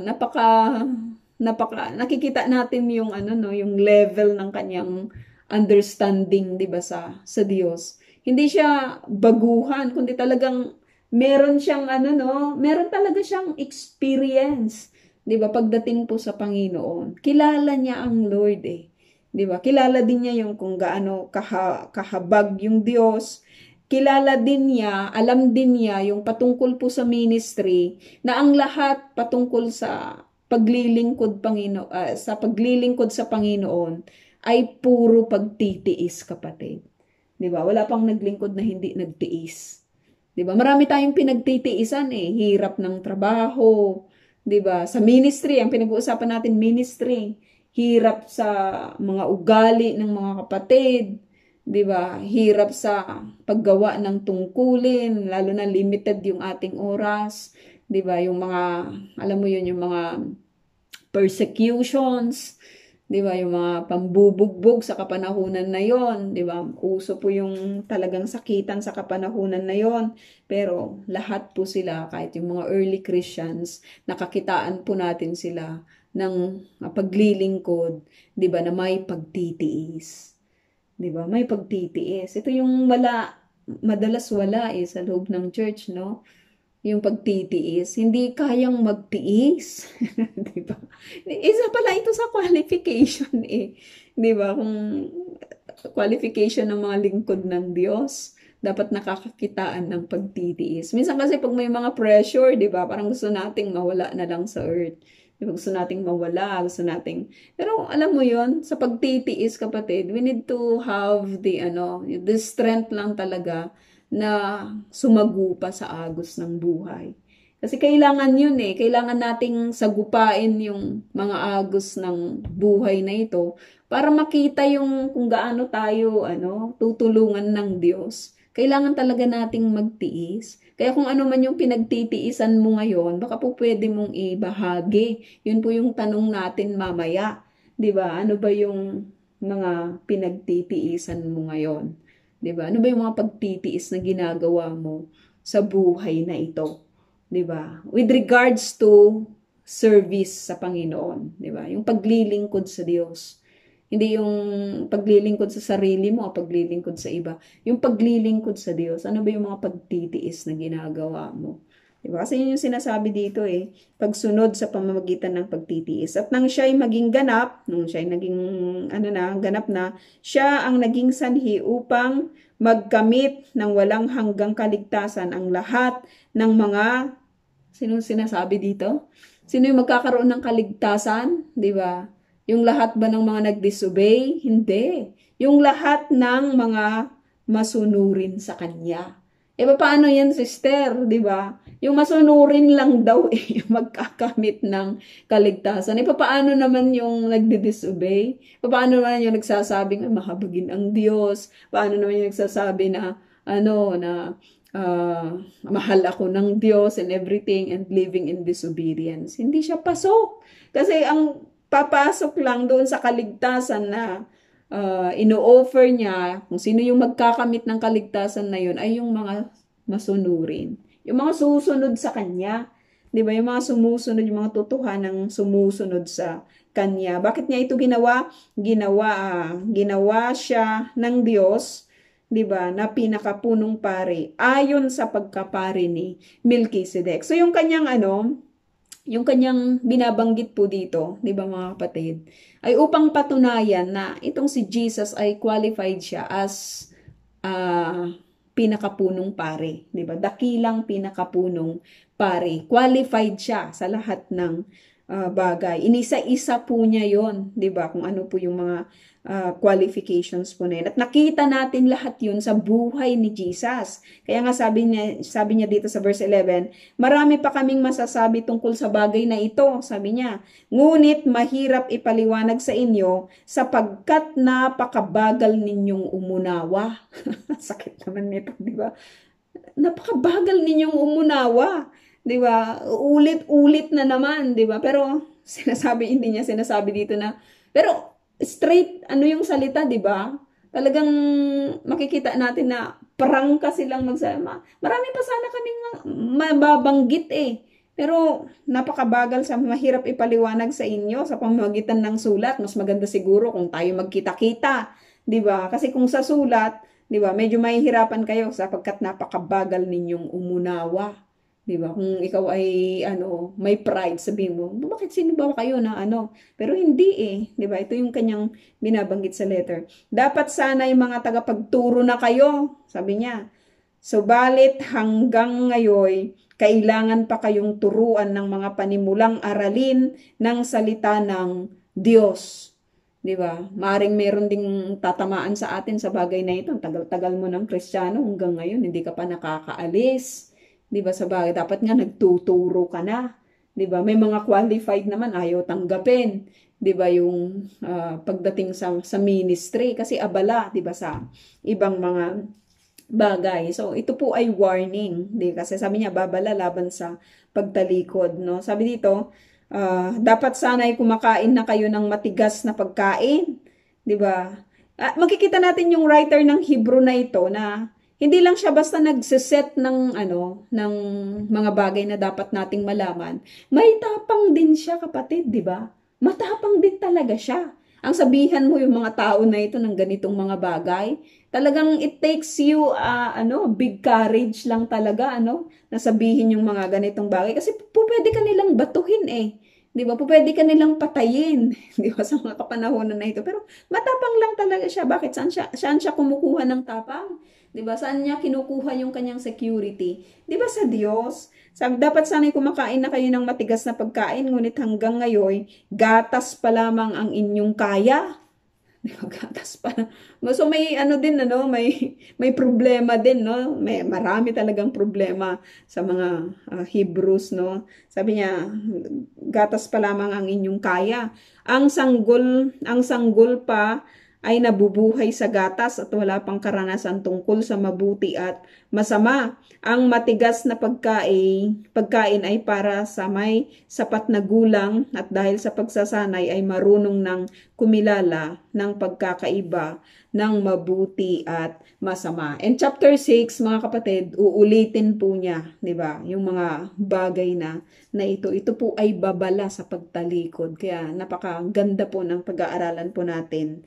Nakikita natin yung yung level ng kanyang understanding, 'di ba, sa Diyos. Hindi siya baguhan, kundi talagang meron siyang meron talaga siyang experience. 'Di ba? Pagdating po sa Panginoon, kilala niya ang Lord 'Di ba? Kilala din niya yung kung gaano kahabag yung Diyos. Kilala din niya, alam din niya yung patungkol po sa ministry na ang lahat patungkol sa paglilingkod sa Panginoon ay puro pagtitiis, kapatid. 'Di ba? Wala pang naglingkod na hindi nagtiis. 'Di ba? Marami tayong pinagtitiisan hirap ng trabaho, 'di ba? Sa ministry, ang pinag-uusapan natin ministry, hirap sa mga ugali ng mga kapatid, 'di ba? Hirap sa paggawa ng tungkulin, lalo na limited yung ating oras, 'di ba? Yung mga, alam mo yun, yung mga persecutions, 'di ba? Yung mga pambubugbog sa kapanahunan na yon, 'di ba? Uso po yung talagang sakitan sa kapanahunan na yon. Pero lahat po sila, kahit yung mga early Christians, nakakitaan po natin sila ng paglilingkod, 'di ba, na may pagtitiis. 'Di ba? May pagtitiis. Ito yung madalas wala sa loob ng church, Yung pagtitiis, hindi kayang magtiis. 'Di ba? Isa pala ito sa qualification 'Di ba? Kung qualification ng mga lingkod ng Diyos, dapat nakakakitaan ng pagtitiis. Minsan kasi pag may mga pressure, 'di ba? Parang gusto nating mawala na lang sa earth. Gusto nating mawala, pero alam mo yon, sa pagtitiis, kapatid, we need to have the strength lang talaga na sumagupa sa agos ng buhay. Kasi kailangan yun kailangan nating sagupain yung mga agos ng buhay na ito para makita yung kung gaano tayo, tutulungan ng Diyos. Kailangan talaga nating magtiis. Kaya kung ano man yung pinagtitiisan mo ngayon, baka po pwede mong ibahagi. Yun po yung tanong natin mamaya. 'Di ba? Ano ba yung mga pinagtitiisan mo ngayon? 'Di ba? Ano ba yung mga pagtitiis na ginagawa mo sa buhay na ito? 'Di ba? With regards to service sa Panginoon, 'di ba? Yung paglilingkod sa Diyos. Hindi yung paglilingkod sa sarili mo o paglilingkod sa iba. Yung paglilingkod sa Diyos, ano ba yung mga pagtitiis na ginagawa mo? Diba? Kasi yun yung sinasabi dito eh, pagsunod sa pamamagitan ng pagtitiis. At nang siya'y maging ganap, nung siya'y naging ganap na, siya ang naging sanhi upang magkamit ng walang hanggang kaligtasan ang lahat ng mga, sinong sinasabi dito? Sino yung magkakaroon ng kaligtasan? Diba? Yung lahat ba ng mga nag-disobey? Hindi. Yung lahat ng mga masunurin sa Kanya. Paano yan, sister? Diba? Yung masunurin lang daw yung magkakamit ng kaligtasan. Paano naman yung nagdi-disobey? Paano naman yung nagsasabing, mahabagin ang Diyos? Paano naman yung nagsasabi na, mahal ako ng Diyos and everything and living in disobedience? Hindi siya pasok. Kasi ang papasok lang doon sa kaligtasan na ino-offer niya, kung sino yung magkakamit ng kaligtasan na yun, ay yung mga masunurin. Yung mga susunod sa Kanya. Di ba? Yung mga sumusunod, yung mga totohanang sumusunod sa Kanya. Bakit niya ito ginawa? Ginawa siya ng Diyos, di ba, na pinakapunong pari, ayon sa pagkapari ni Melchizedek. So yung kanyang yung kanyang binabanggit po dito, di ba mga kapatid, ay upang patunayan na itong si Jesus ay qualified siya as pinakapunong pare, di ba? Dakilang pinakapunong pare. Qualified siya sa lahat ng bagay. Inisa-isa po niya yon, di ba? Kung ano po yung mga qualifications po na yun. At nakita natin lahat yun sa buhay ni Jesus. Kaya nga sabi niya dito sa verse 11, marami pa kaming masasabi tungkol sa bagay na ito, sabi niya. Ngunit mahirap ipaliwanag sa inyo sapagkat napakabagal ninyong umunawa. Sakit naman nito, di ba? Napakabagal ninyong umunawa. 'Di ba? Ulit-ulit na naman, 'di ba? Pero hindi niya sinasabi dito na pero straight yung salita, 'di ba? Talagang makikita natin na prangka silang magsama. Marami pa sana kaming mababanggit eh. Pero napakabagal, sa mahirap ipaliwanag sa inyo sa pamamagitan ng sulat. Mas maganda siguro kung tayo magkita-kita, 'di ba? Kasi kung sa sulat, 'di ba, medyo mahihirapan kayo sapagkat napakabagal ninyong umunawa. 'Di ba? Kung ikaw ay may pride, sabihin mo, bakit sino ba kayo na Pero hindi eh, 'di ba? Ito yung kanyang binabanggit sa letter. Dapat sana yung mga tagapagturo na kayo, sabi niya. Subalit hanggang ngayon, kailangan pa kayong turuan ng mga panimulang aralin ng salita ng Diyos. 'Di ba? Maaring meron ding tatamaan sa atin sa bagay na ito. Tagal-tagal mo ng Kristiyano hanggang ngayon hindi ka pa nakakaalis. 'Di ba, sa bagay dapat nga nagtuturo ka na, 'di ba? May mga qualified naman ayaw tanggapin, 'di ba, yung pagdating sa ministry kasi abala, 'di ba, sa ibang mga bagay. So ito po ay warning, 'di kasi sabi niya babala laban sa pagtalikod, no? Sabi dito, dapat sana ay kumakain na kayo ng matigas na pagkain, 'di ba? Makikita natin yung writer ng Hebrew na ito na hindi lang siya basta nagseset ng ng mga bagay na dapat nating malaman. May tapang din siya, kapatid, 'di ba? Matapang din talaga siya. Ang sabihan mo yung mga tao na ito ng ganitong mga bagay, talagang it takes you big courage lang talaga na sabihin yung mga ganitong bagay kasi pwede ka nilang batuhin eh. 'Di ba? Pwede ka nilang patayin, 'di ba, sa mga kapanahonan na ito. Pero matapang lang talaga siya. Bakit? Saan siya kumukuha ng tapang? 'Di ba? Saan niya kinukuha yung kanyang security? 'Di ba sa Diyos? Sabi, dapat sana'y kumakain na kayo ng matigas na pagkain, ngunit hanggang ngayon, gatas pa lamang ang inyong kaya. Di ba? Gatas pa lang. So may din, may problema din, no? May marami talagang problema sa mga Hebrews, no? Sabi niya, gatas pa lamang ang inyong kaya. Ang sanggol pa ay nabubuhay sa gatas at wala pang karanasan tungkol sa mabuti at masama. Ang matigas na pagkain ay para sa may sapat na gulang at dahil sa pagsasanay ay marunong ng kumilala ng pagkakaiba ng mabuti at masama. And chapter 6, mga kapatid, uulitin po niya, 'di ba? Yung mga bagay na ito po ay babala sa pagtalikod. Kaya napakaganda po ng pag-aaralan po natin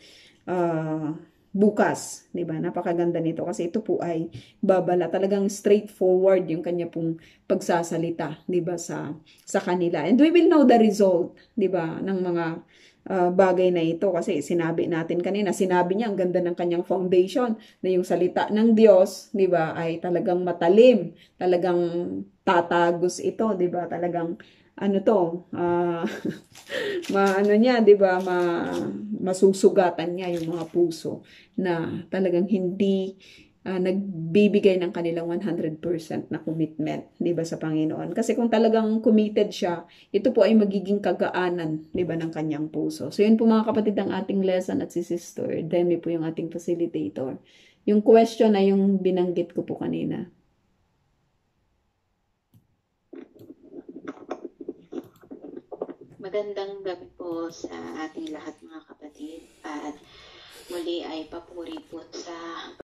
bukas, 'di ba? Napakaganda nito kasi ito po ay babala, talagang straightforward yung kanya pong pagsasalita, 'di ba, sa kanila. And we will know the result, 'di ba, ng mga bagay na ito kasi sinabi natin kanina, sinabi niya ang ganda ng kanyang foundation na yung salita ng Diyos, 'di ba, ay talagang matalim, talagang tatagos ito, 'di ba? Talagang ano to, maano niya, 'di ba, masusugatan niya yung mga puso na talagang hindi nagbibigay ng kanilang 100% na commitment, 'di ba, sa Panginoon. Kasi kung talagang committed siya, ito po ay magiging kagaanan, 'di ba, ng kanyang puso. So yun po mga kapatid ang ating lesson at si Sister Demi po yung ating facilitator. Yung question na yung binanggit ko po kanina. Magandang gabi po sa ating lahat mga kapatid at muli ay papuri po sa